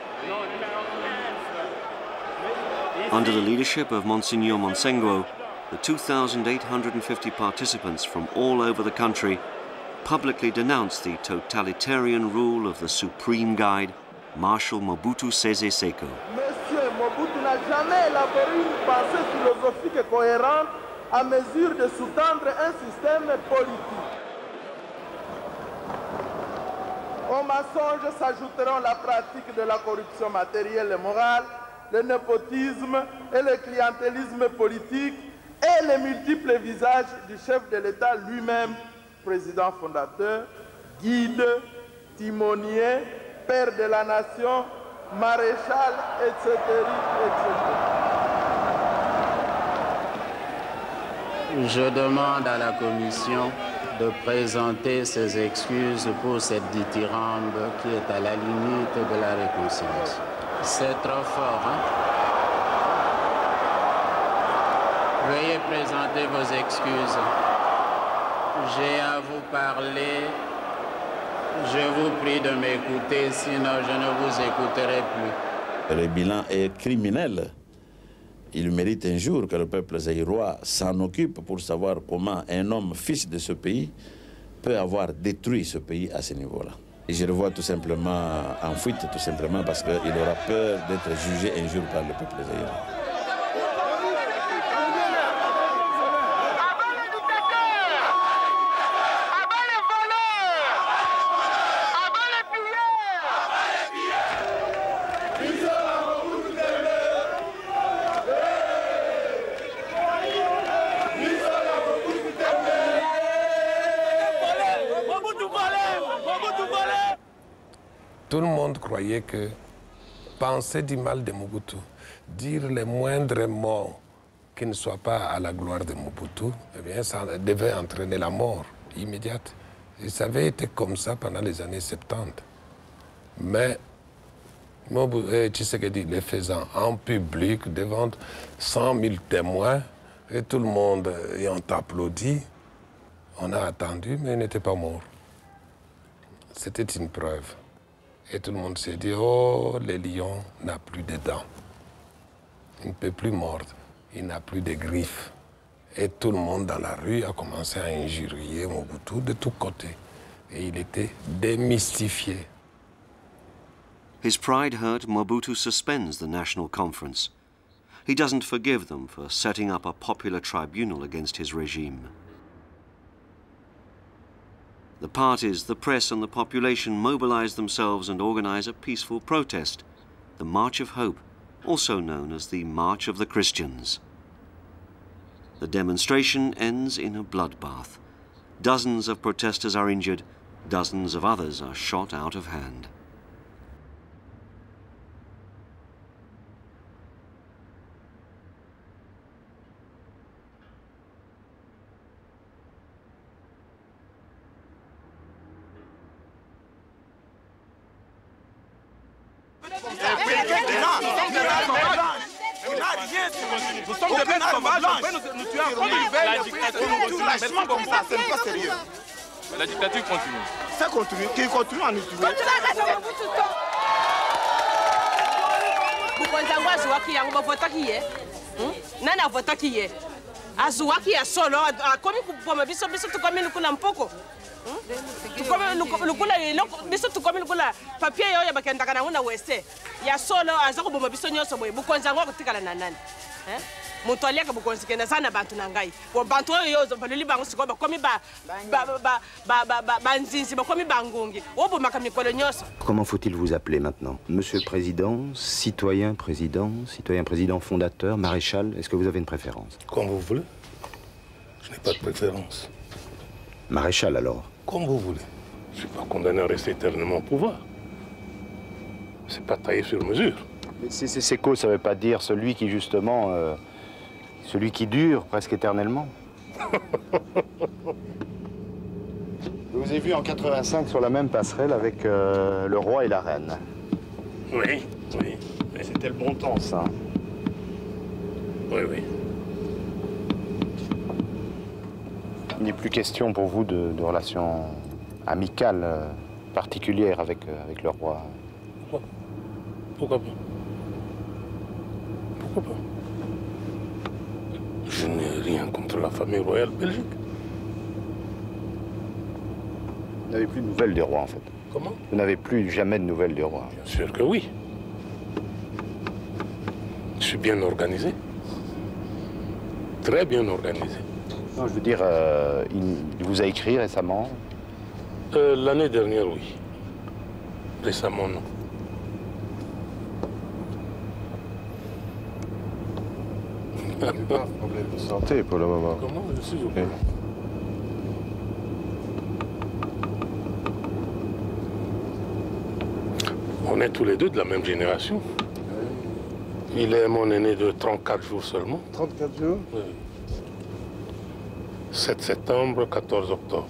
Under the leadership of Monsignor Monsengwo, the two thousand eight hundred fifty participants from all over the country publicly denounced the totalitarian rule of the supreme guide, Marshal Mobutu Sese Seko. Monsieur Mobutu n'a jamais élaboré une pensée philosophique et cohérente à mesure de sous-tendre un système politique. Au mensonge s'ajouteront la pratique de la corruption matérielle et morale, le népotisme et le clientélisme politique et les multiples visages du chef de l'État lui-même, président fondateur, guide, timonier, père de la nation, maréchal, et cetera, et cetera. Je demande à la Commission de présenter ses excuses pour cette dithyrambe qui est à la limite de la réconciliation. C'est trop fort, hein? Veuillez présenter vos excuses. J'ai à vous parler. Je vous prie de m'écouter, sinon je ne vous écouterai plus. Le bilan est criminel. Il mérite un jour que le peuple zaïrois s'en occupe pour savoir comment un homme, fils de ce pays, peut avoir détruit ce pays à ce niveau-là. Et je le vois tout simplement en fuite, tout simplement parce qu'il aura peur d'être jugé un jour par le peuple zaïrois. Tout le monde croyait que penser du mal de Mobutu, dire les moindres mots qui ne soient pas à la gloire de Mobutu, eh bien, ça devait entraîner la mort immédiate. Et ça avait été comme ça pendant les années soixante-dix. Mais Tshisekedi le faisant en public, devant cent mille témoins, et tout le monde ayant applaudi, on a attendu, mais il n'était pas mort. C'était une preuve. Et tout le monde s'est dit, oh, le lion n'a plus de dents. Il ne peut plus mordre. Il n'a plus de griffes. Et tout le monde dans la rue a commencé à injurier Mobutu de tous côtés. Et il était démystifié. His pride hurt, Mobutu suspends the National Conference. He doesn't forgive them for setting up a popular tribunal against his regime. The parties, the press and the population mobilize themselves and organize a peaceful protest, the March of Hope, also known as the March of the Christians. The demonstration ends in a bloodbath. Dozens of protesters are injured, dozens of others are shot out of hand. Nous sommes des bêtes sauvages, on peut nous tuer comme une bête, comme ça, c'est pas sérieux. La dictature continue. Ça continue, qui continue à nous tuer. Bukonzangwa azuwaki yango bavotaki ye. Nani avotaki ye? Azuwaki ya solo, akomi kupoma biso biso tukomi lukula mpoko. Tukomi lukula biso tukomi lukula papier yo ya bakendaka nango na wese. Ya solo aza kuboma biso nyonso boye. Bukonzangwa kutikala na nani? Eh? Mutu aliaka bukonzikena sana bantu na ngai. Bo bantu oyo yo baluli bango siko bakomi ba ba ba ba ba banzinzi bakomi bangongi. Obo makamikolo nyonso. Comment faut-il vous appeler maintenant? Monsieur le Président, citoyen président, citoyen président fondateur, maréchal, est-ce que vous avez une préférence? Comme vous voulez. Je n'ai pas de préférence. Maréchal alors? Comme vous voulez. Je ne suis pas condamné à rester éternellement au pouvoir. C'est pas taillé sur mesure. Mais c'est quoi, ça ne veut pas dire celui qui justement... Euh, celui qui dure presque éternellement. Je vous ai vu en quatre-vingt-cinq sur la même passerelle avec euh, le roi et la reine. Oui, oui. C'était le bon temps, ça. Oui, oui. Il n'est plus question pour vous de, de relations amicales euh, particulières avec, euh, avec le roi. Pourquoi? Pourquoi pas? Pourquoi pas? Je n'ai rien contre la famille royale belgique. Vous n'avez plus de nouvelles du roi, en fait. Comment? Vous n'avez plus jamais de nouvelles du roi. Bien sûr que oui. Je suis bien organisé. Très bien organisé. Non, je veux dire, euh, il vous a écrit récemment? euh, L'année dernière, oui. Récemment, non. Il n'y a pas de problème de santé pour le moment. Comment? Je suis au courant. On est tous les deux de la même génération. Il est mon aîné de trente-quatre jours seulement. trente-quatre jours? Oui. sept septembre, quatorze octobre.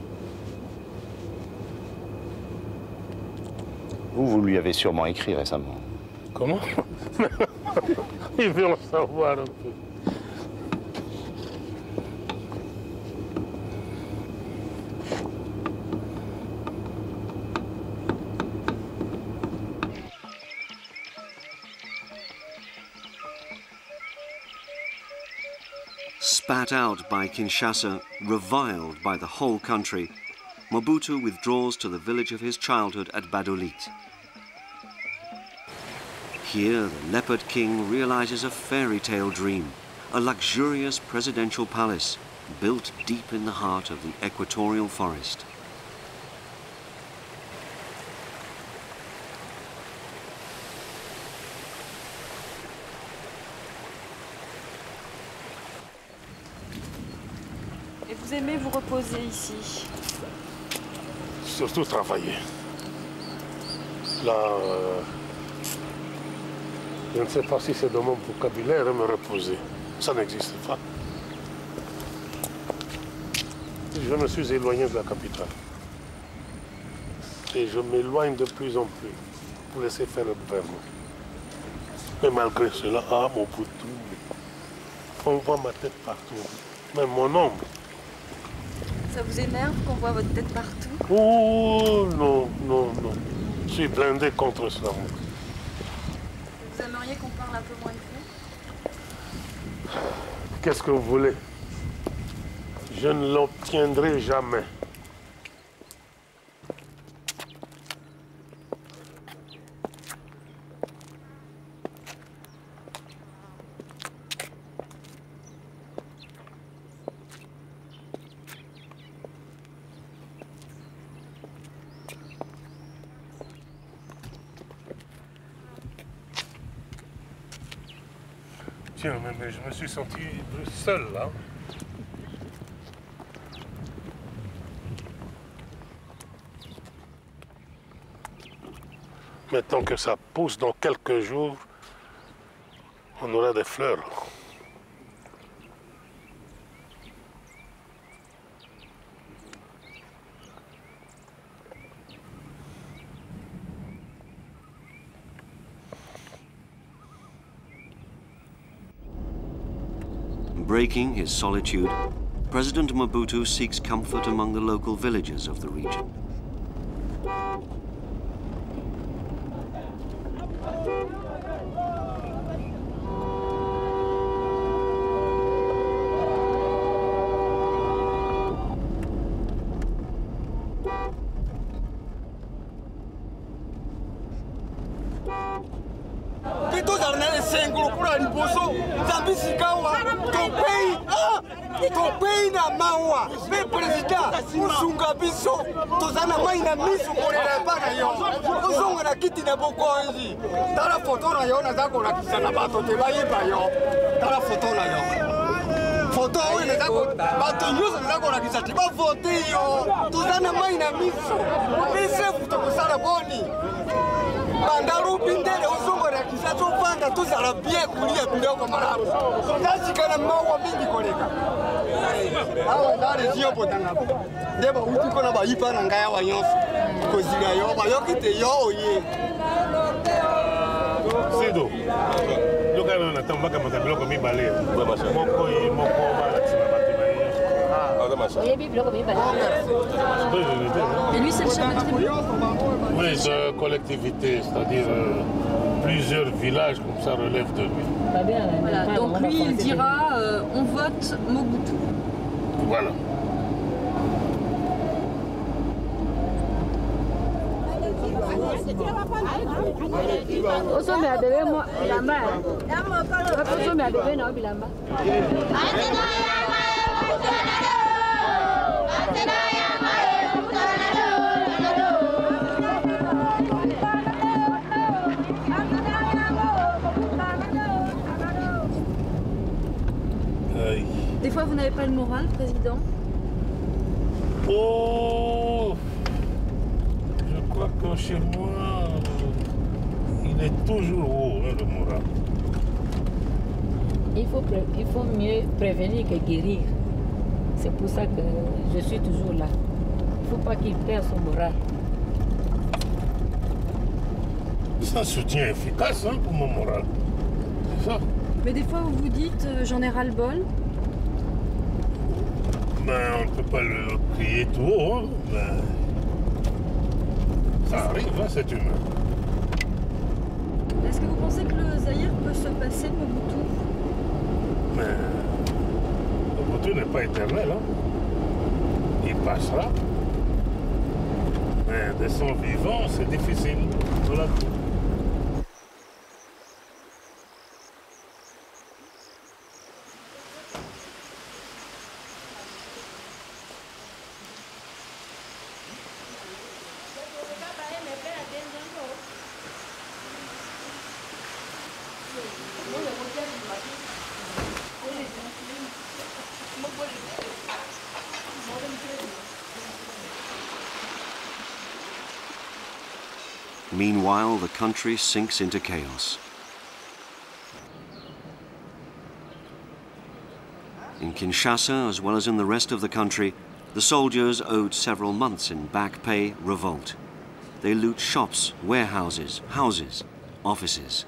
Vous, vous lui avez sûrement écrit récemment. Comment? Il veut en savoir un peu. Spat out by Kinshasa, reviled by the whole country, Mobutu withdraws to the village of his childhood at Badolit. Here, the Leopard King realizes a fairy tale dream, a luxurious presidential palace built deep in the heart of the equatorial forest. Et vous aimez vous reposer ici? Surtout travailler. Là, euh, je ne sais pas si c'est dans mon vocabulaire me reposer. Ça n'existe pas. Je me suis éloigné de la capitale. Et je m'éloigne de plus en plus pour laisser faire le gouvernement. Mais malgré cela, ah, mon Poutou, on voit ma tête partout, même mon ombre. Ça vous énerve qu'on voit votre tête partout? Oh non, non, non. Je suis blindé contre cela. Vous aimeriez qu'on parle un peu moins de vous? Qu'est-ce que vous voulez? Je ne l'obtiendrai jamais. Tiens, mais, mais je me suis senti seul là. Maintenant que ça pousse dans quelques jours, on aura des fleurs. Breaking his solitude, President Mobutu seeks comfort among the local villagers of the region. Tala foto na yo na zako na kisana bato te bayiba yo. Tala foto na yo. Foto oyo na zako bato nyuso na zako na kisati ba vote yo. Tuzana mai na miso. Bise futo kusala boni. Bandaru bindele uzungo na kisatu panda tuzala bie kulia biloko marabu. Tasi kana mawa mingi koleka. Awa dale zio potanga. Deba uti kona bayipa na ngaya wa nyonso. Kozila yo ba yokite yo oye. Sido, yo kaya na tamba kama biloko mibale. Moko yi moko ba tsima batima yi. Ah, ça marche. Et lui, c'est le chef de tribu? Oui, de collectivité, c'est-à-dire euh, plusieurs villages comme ça relèvent de lui. Voilà, donc lui, il dira euh, on vote Mobutu. Voilà. Osome adebe mo bilamba. Osome adebe na bilamba. Des fois, vous n'avez pas le moral, président? Oh, je crois que chez moi, il est toujours haut, hein, le moral. Il faut, il faut mieux prévenir que guérir. C'est pour ça que je suis toujours là. Il ne faut pas qu'il perde son moral. C'est un soutien efficace hein, pour mon moral. C'est ça. Mais des fois, vous vous dites, euh, j'en ai ras-le-bol. Ben, on ne peut pas le crier tout haut, hein, ben, ça arrive, hein, c'est humain. Est-ce que vous pensez que le Zaïre peut se passer de Mobutu? Mais Mobutu n'est pas éternel, hein. Il passera. Mais de son vivant, c'est difficile. Voilà. Meanwhile, the country sinks into chaos. In Kinshasa, as well as in the rest of the country, the soldiers owed several months in back pay revolt. They loot shops, warehouses, houses, offices.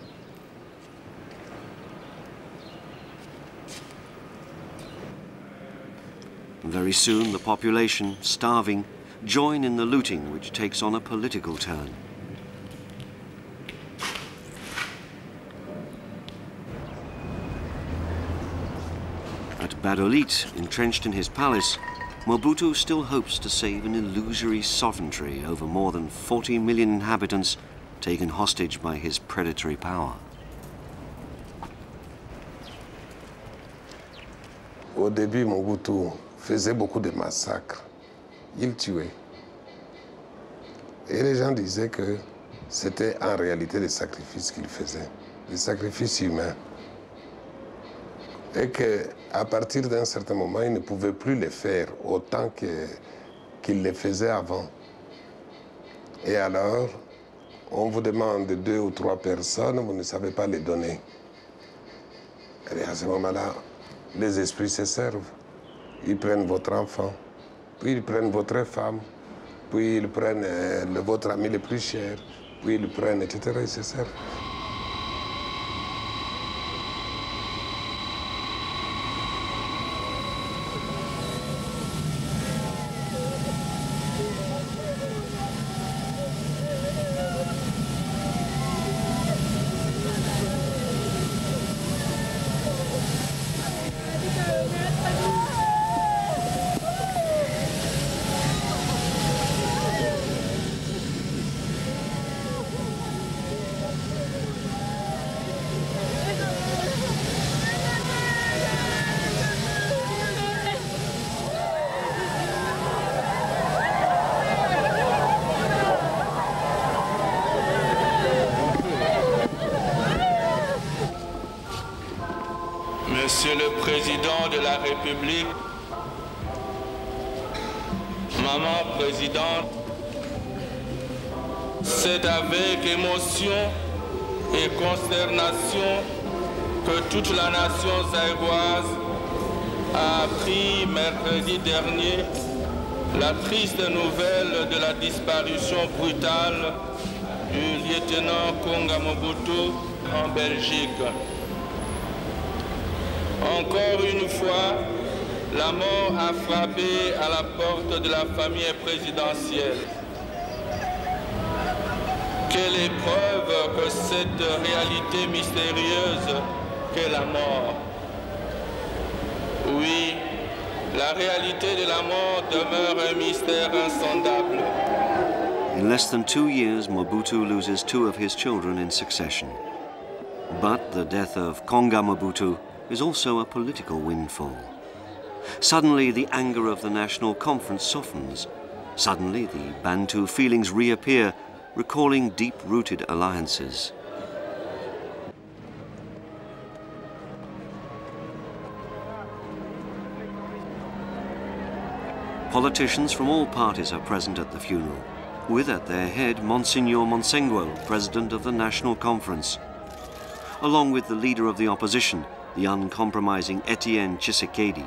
Very soon, the population, starving, join in the looting, which takes on a political turn. At Badolit, entrenched in his palace, Mobutu still hopes to save an illusory sovereignty over more than forty million inhabitants taken hostage by his predatory power. Au début, Mobutu faisait beaucoup de massacres. Il tuait. Et les gens disaient que c'était en réalité des sacrifices qu'il faisait, des sacrifices humains. Et qu'à partir d'un certain moment, il ne pouvait plus les faire autant qu'il les faisait avant. Et alors, on vous demande deux ou trois personnes, vous ne savez pas les donner. Et bien à ce moment-là, les esprits se servent. Ils prennent votre enfant, puis ils prennent votre femme, puis ils prennent euh, le, votre ami le plus cher, puis ils prennent, et cetera. Ils se servent. Monsieur le Président de la République, Maman Présidente, c'est avec émotion et consternation que toute la nation zaïroise a appris mercredi dernier la triste nouvelle de la disparition brutale du lieutenant Konga Mobutu en Belgique. Encore une fois, la mort a frappé à la porte de la famille présidentielle. Quelle épreuve que cette réalité mystérieuse qu'est la mort. Oui, la réalité de la mort demeure un mystère insondable. In less than two years, Mobutu loses two of his children in succession. But the death of Konga Mobutu is also a political windfall. Suddenly, the anger of the National Conference softens. Suddenly, the Bantu feelings reappear, recalling deep-rooted alliances. Politicians from all parties are present at the funeral, with at their head Monsignor Monsengwo, president of the National Conference, along with the leader of the opposition, the uncompromising Etienne Tshisekedi.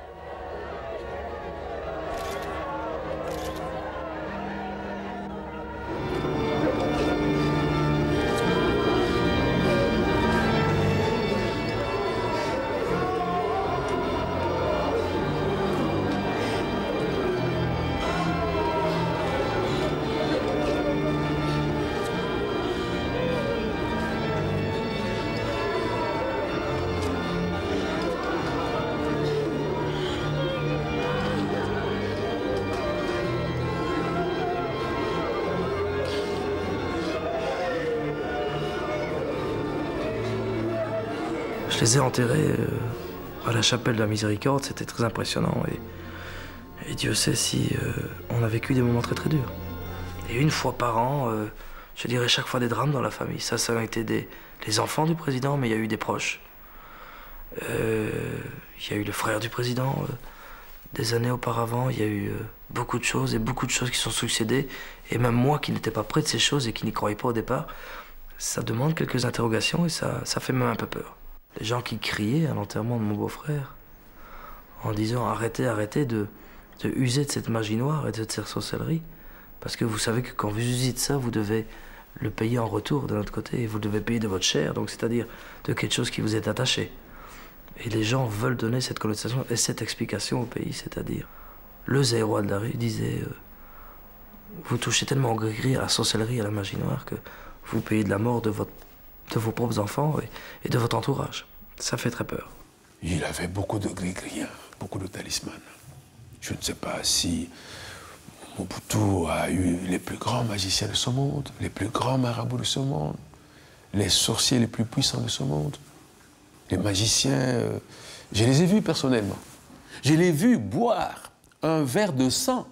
Je les ai enterrés euh, à la chapelle de la Miséricorde, c'était très impressionnant. Et, et Dieu sait si euh, on a vécu des moments très très durs. Et une fois par an, euh, je dirais chaque fois des drames dans la famille. Ça, ça a été des, les enfants du président, mais il y a eu des proches. Euh, il y a eu le frère du président, euh, des années auparavant, il y a eu... Euh, beaucoup de choses et beaucoup de choses qui sont succédées. Et même moi qui n'étais pas près de ces choses et qui n'y croyais pas au départ, ça demande quelques interrogations et ça, ça fait même un peu peur. Les gens qui criaient à l'enterrement de mon beau-frère en disant arrêtez, arrêtez de, de user de cette magie noire et de cette sorcellerie. Parce que vous savez que quand vous usez de ça, vous devez le payer en retour de notre côté et vous devez payer de votre chair, donc c'est-à-dire de quelque chose qui vous est attaché. Et les gens veulent donner cette connotation et cette explication au pays, c'est-à-dire le Zaïrois de la rue disait euh, vous touchez tellement au gris-gris, à la sorcellerie, à la magie noire que vous payez de la mort de, votre, de vos propres enfants et, et de votre entourage. Ça fait très peur. Il avait beaucoup de gris-gris, hein, beaucoup de talismans. Je ne sais pas si Mobutu a eu les plus grands magiciens de ce monde, les plus grands marabouts de ce monde, les sorciers les plus puissants de ce monde. Les magiciens, euh, je les ai vus personnellement. Je les ai vus boire un verre de sang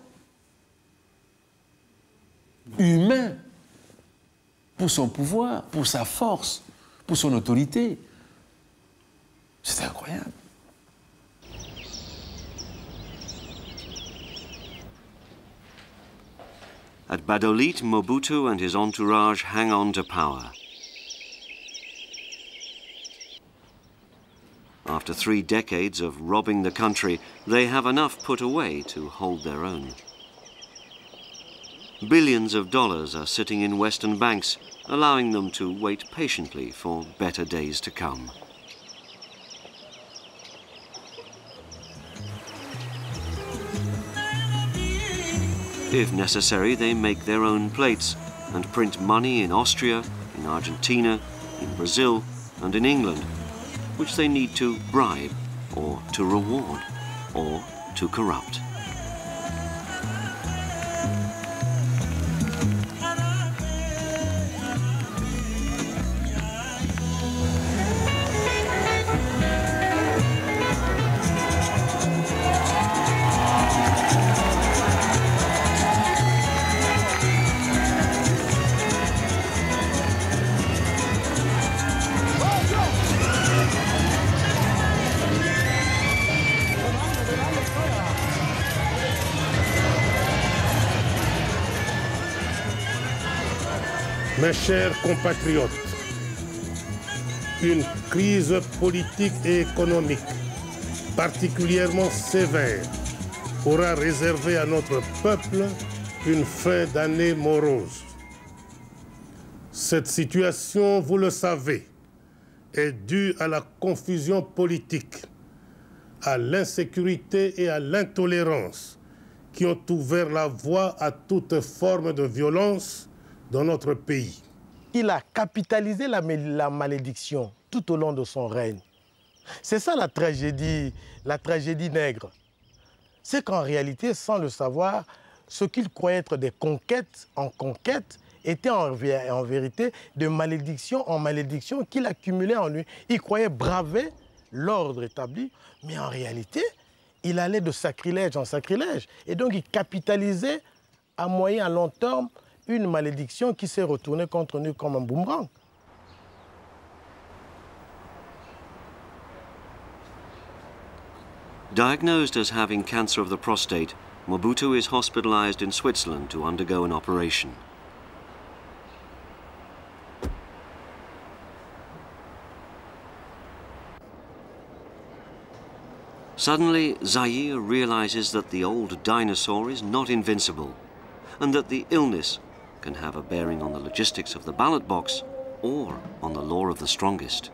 humain pour son pouvoir, pour sa force, pour son autorité. C'était incroyable. At Badolit, Mobutu and his entourage hang on to power. After three decades of robbing the country, they have enough put away to hold their own. Billions of dollars are sitting in Western banks, allowing them to wait patiently for better days to come. If necessary, they make their own plates and print money in Austria, in Argentina, in Brazil, and in England, which they need to bribe, or to reward, or to corrupt. Mes chers compatriotes, une crise politique et économique particulièrement sévère aura réservé à notre peuple une fin d'année morose. Cette situation, vous le savez, est due à la confusion politique, à l'insécurité et à l'intolérance qui ont ouvert la voie à toute forme de violence dans notre pays. Il a capitalisé la, la malédiction tout au long de son règne. C'est ça la tragédie, la tragédie nègre. C'est qu'en réalité, sans le savoir, ce qu'il croyait être des conquêtes en conquêtes étaient en, en vérité de malédiction en malédiction qu'il accumulait en lui. Il croyait braver l'ordre établi, mais en réalité, il allait de sacrilège en sacrilège. Et donc, il capitalisait à moyen, à long terme, une malédiction qui s'est retournée contre nous comme un boomerang. Diagnosed as having cancer of the prostate, Mobutu is hospitalized in Switzerland to undergo an operation. Suddenly, Zaire realizes that the old dinosaur is not invincible, and that the illness can have a bearing on the logistics of the ballot box or on the law of the strongest.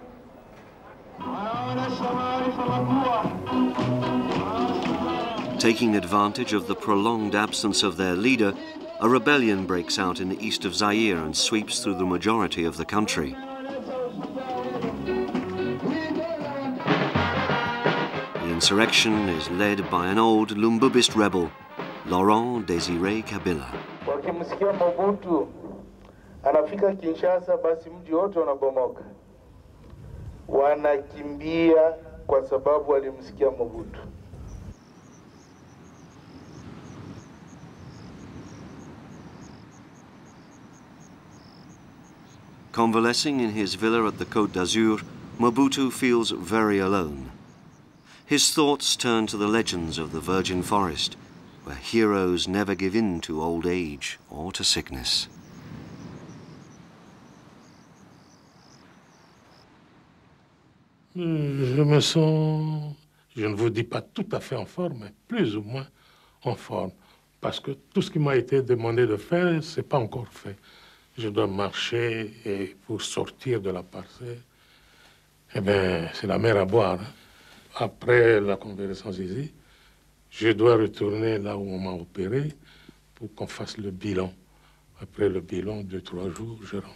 Taking advantage of the prolonged absence of their leader, a rebellion breaks out in the east of Zaire and sweeps through the majority of the country. The insurrection is led by an old Lumbubist rebel, Laurent Désiré Kabila. Wakimsikia Mobutu anafika Kinshasa, basi mji wote unabomoka. Wanakimbia kwa sababu walimsikia Mobutu. Convalescing in his villa at the Côte d'Azur, Mobutu feels very alone. His thoughts turn to the legends of the virgin forest, where heroes never give in to old age or to sickness. Je me sens, je ne vous dis pas tout à fait en forme, mais plus ou moins en forme. Parce que tout ce qui m'a été demandé de faire, ce n'est pas encore fait. Je dois marcher et pour sortir de la parcelle, eh bien, c'est la mer à boire. Après la convalescence ici, je dois retourner là où on m'a opéré pour qu'on fasse le bilan. Après le bilan, deux, trois jours, je rentre.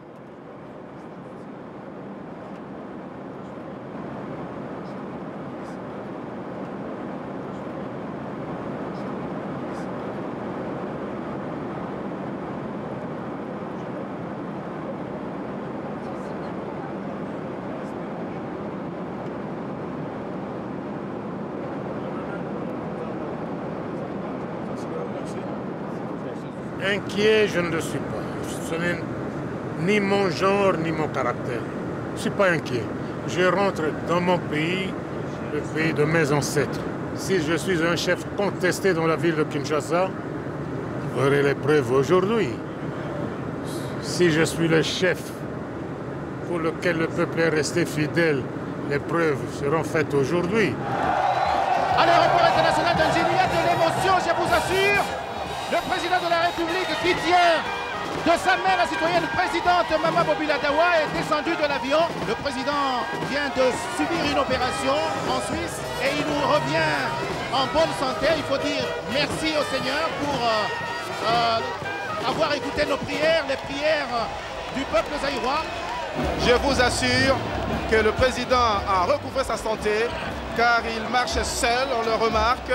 Inquiet, je ne le suis pas. Ce n'est ni mon genre, ni mon caractère. Je ne suis pas inquiet. Je rentre dans mon pays, le pays de mes ancêtres. Si je suis un chef contesté dans la ville de Kinshasa, vous aurez les preuves aujourd'hui. Si je suis le chef pour lequel le peuple est resté fidèle, les preuves seront faites aujourd'hui. À l'aéroport international d'Alger, il y a de l'émotion, je vous assure. Le président de la République qui tient de sa main la citoyenne présidente Mama Bobila Dawa est descendu de l'avion. Le président vient de subir une opération en Suisse et il nous revient en bonne santé. Il faut dire merci au Seigneur pour euh, euh, avoir écouté nos prières, les prières du peuple zaïrois. Je vous assure que le président a recouvré sa santé car il marche seul, on le remarque.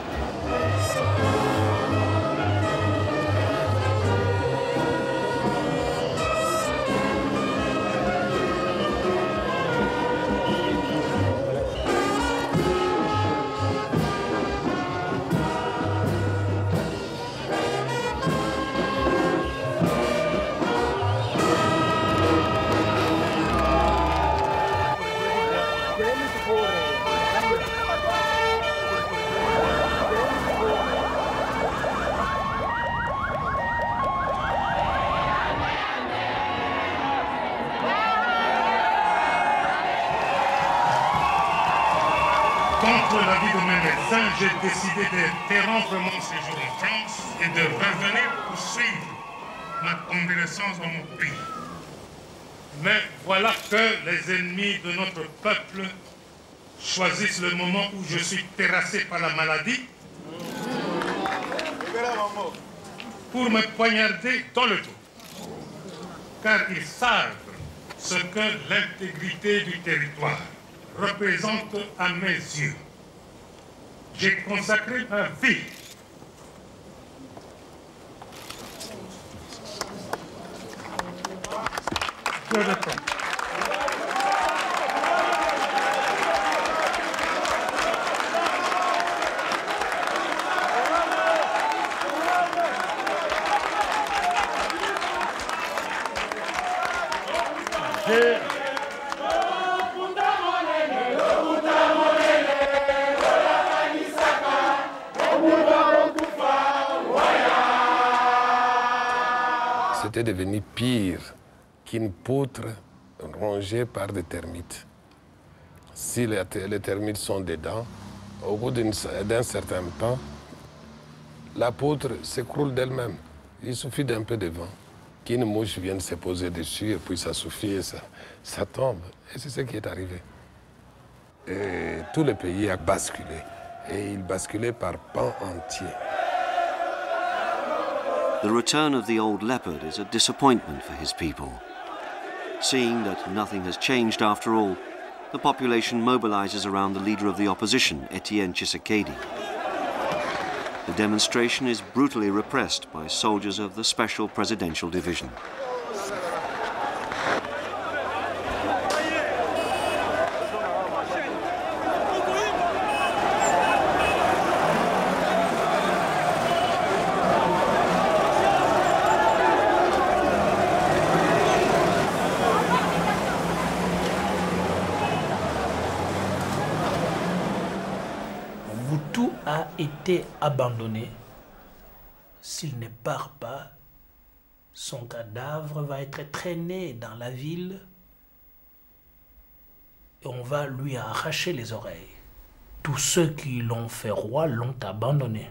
Contre l'avis de mes médecins, j'ai décidé d'interrompre mon séjour en France et de revenir poursuivre ma convalescence dans mon pays. Mais voilà que les ennemis de notre peuple choisissent le moment où je suis terrassé par la maladie pour me poignarder dans le dos. Car ils savent ce que l'intégrité du territoire représente à mes yeux. J'ai consacré ma vie que de temps. J'ai C'était devenu pire qu'une poutre rongée par des termites. Si les, les termites sont dedans, au bout d'un certain temps, la poutre s'écroule d'elle-même. Il suffit d'un peu de vent, qu'une mouche vienne se poser dessus, et puis ça suffit, et ça, ça tombe. Et c'est ce qui est arrivé. Et tout le pays a basculé. Et il basculait par pans entiers. The return of the old leopard is a disappointment for his people. Seeing that nothing has changed after all, the population mobilizes around the leader of the opposition, Etienne Tshisekedi. The demonstration is brutally repressed by soldiers of the Special Presidential Division. Mobutu a été abandonné, s'il ne part pas, son cadavre va être traîné dans la ville et on va lui arracher les oreilles. Tous ceux qui l'ont fait roi l'ont abandonné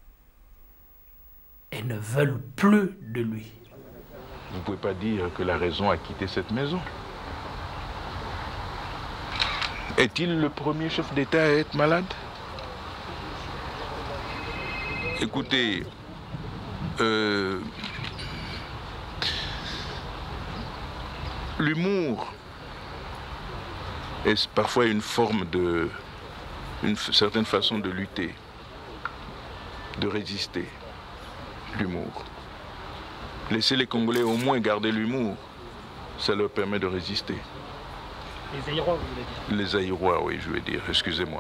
et ne veulent plus de lui. Vous ne pouvez pas dire que la raison a quitté cette maison. Est-il le premier chef d'État à être malade? Écoutez, euh, l'humour est parfois une forme de, une certaine façon de lutter, de résister. L'humour. Laissez les Congolais au moins garder l'humour, ça leur permet de résister. Les Aïrois, vous voulez dire? Les Aïrois, oui, je veux dire, excusez-moi.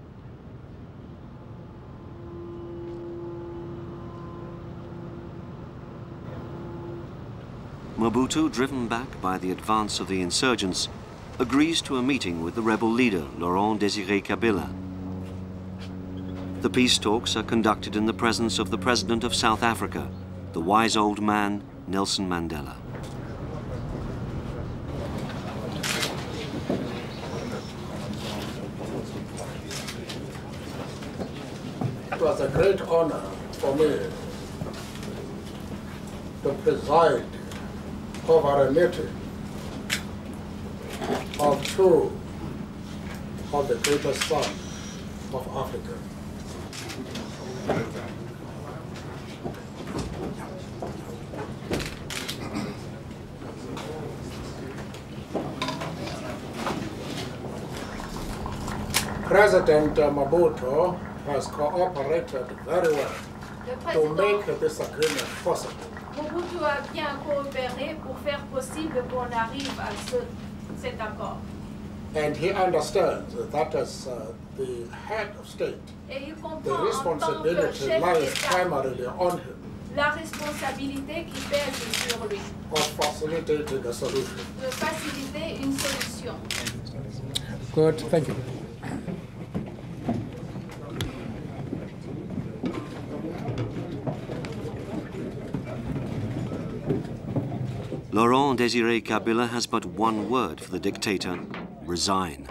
Mobutu, driven back by the advance of the insurgents, agrees to a meeting with the rebel leader, Laurent Désiré Kabila. The peace talks are conducted in the presence of the President of South Africa, the wise old man, Nelson Mandela. It was a great honor for me to preside over a meeting of two of the greatest sons of Africa. President Mobutu has cooperated very well to make this agreement possible. Mobutu a bien coopéré pour faire possible qu'on arrive à ce, cet accord. And he understands that as uh, the head of state, Et il the comprend en tant que responsibility chef lies d'État primarily on him la responsabilité qui pèse sur lui of facilitating a solution. de faciliter une solution. Good, thank you. Laurent Désiré Kabila has but one word for the dictator: resign.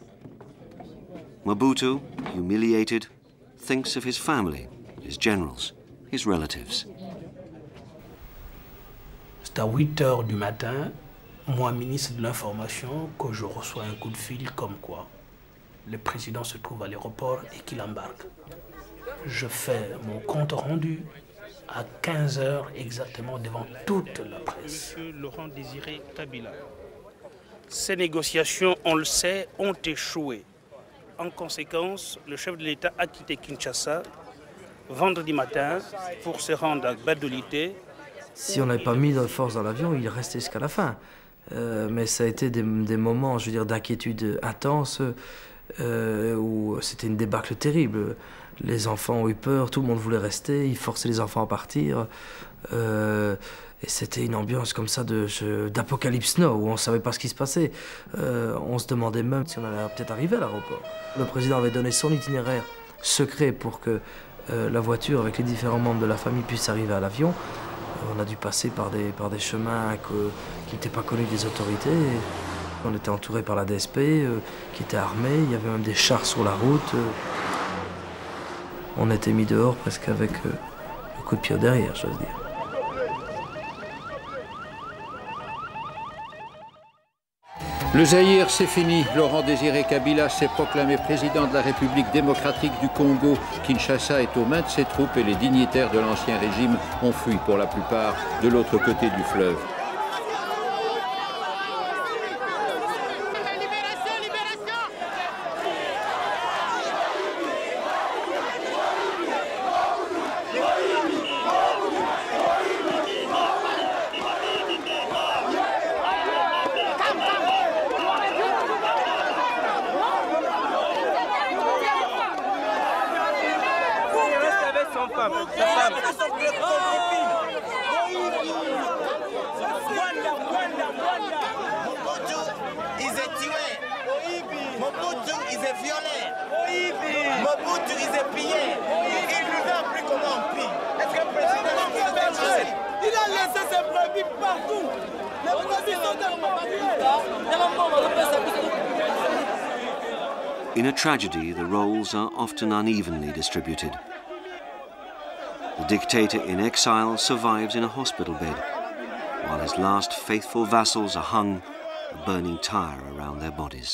Mobutu, humiliated, thinks of his family, his generals, his relatives. C'est à huit heures du matin, moi, ministre de l'Information, que je reçois un coup de fil comme quoi le président se trouve à l'aéroport et qu'il embarque. Je fais mon compte rendu à quinze heures exactement devant toute la presse. Monsieur Laurent Désiré Kabila, ces négociations, on le sait, ont échoué. En conséquence, le chef de l'État a quitté Kinshasa vendredi matin pour se rendre à Badolité. Si on n'avait pas mis de force dans l'avion, il restait jusqu'à la fin. Euh, mais ça a été des, des moments, je veux dire, d'inquiétude intense, euh, où c'était une débâcle terrible. Les enfants ont eu peur, tout le monde voulait rester, ils forçaient les enfants à partir. Euh, et c'était une ambiance comme ça d'Apocalypse Now, où on ne savait pas ce qui se passait. Euh, on se demandait même si on allait peut-être arriver à l'aéroport. Le président avait donné son itinéraire secret pour que euh, la voiture avec les différents membres de la famille puisse arriver à l'avion. On a dû passer par des, par des chemins que, qui n'étaient pas connus des autorités. On était entouré par la D S P, euh, qui était armée, il y avait même des chars sur la route. Euh, on était mis dehors presque avec euh, un coup de pied derrière, je veux dire. Le Zaïre, c'est fini. Laurent Désiré Kabila s'est proclamé président de la République démocratique du Congo. Kinshasa est aux mains de ses troupes et les dignitaires de l'ancien régime ont fui pour la plupart de l'autre côté du fleuve. Mobutu ils est violé. Mobutu, ils est pillé. Il nous a appris comment on pille. Est-ce que le président a il a laissé ses brebis partout. Les brebis sont In a tragedy, the roles are often unevenly distributed. The dictator in exile survives in a hospital bed, while his last faithful vassals are hung, a burning tire around their bodies.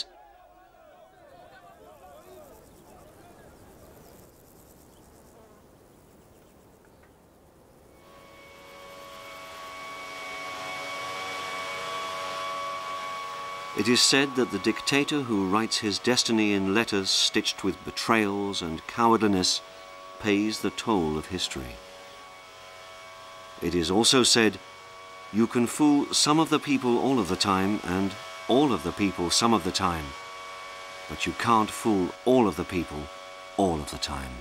It is said that the dictator who writes his destiny in letters stitched with betrayals and cowardliness pays the toll of history. It is also said, you can fool some of the people all of the time and all of the people some of the time, but you can't fool all of the people all of the time.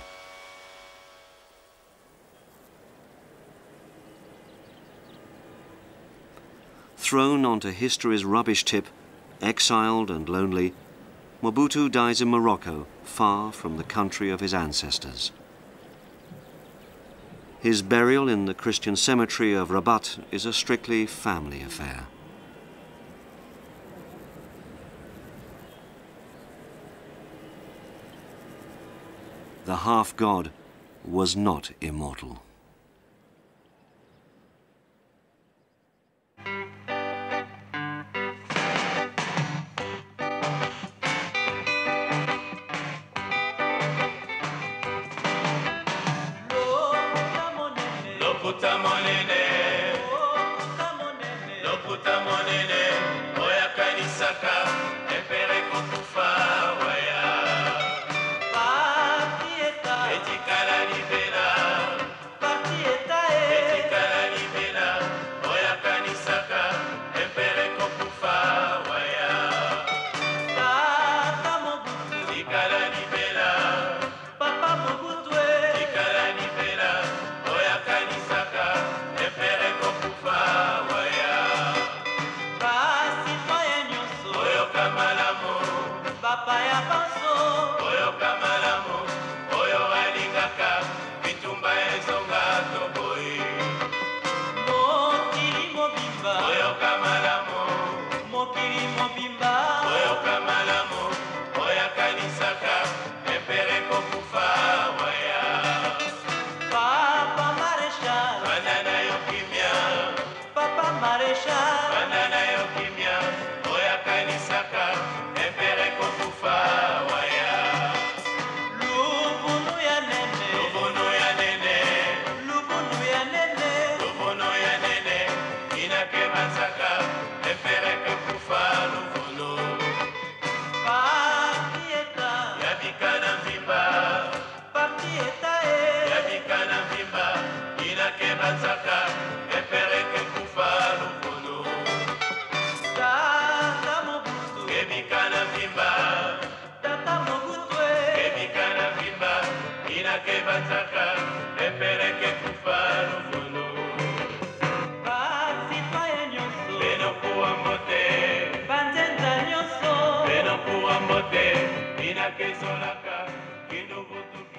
Thrown onto history's rubbish tip, exiled and lonely, Mobutu dies in Morocco, far from the country of his ancestors. His burial in the Christian cemetery of Rabat is a strictly family affair. The half-god was not immortal. Ina que solaka, que no voto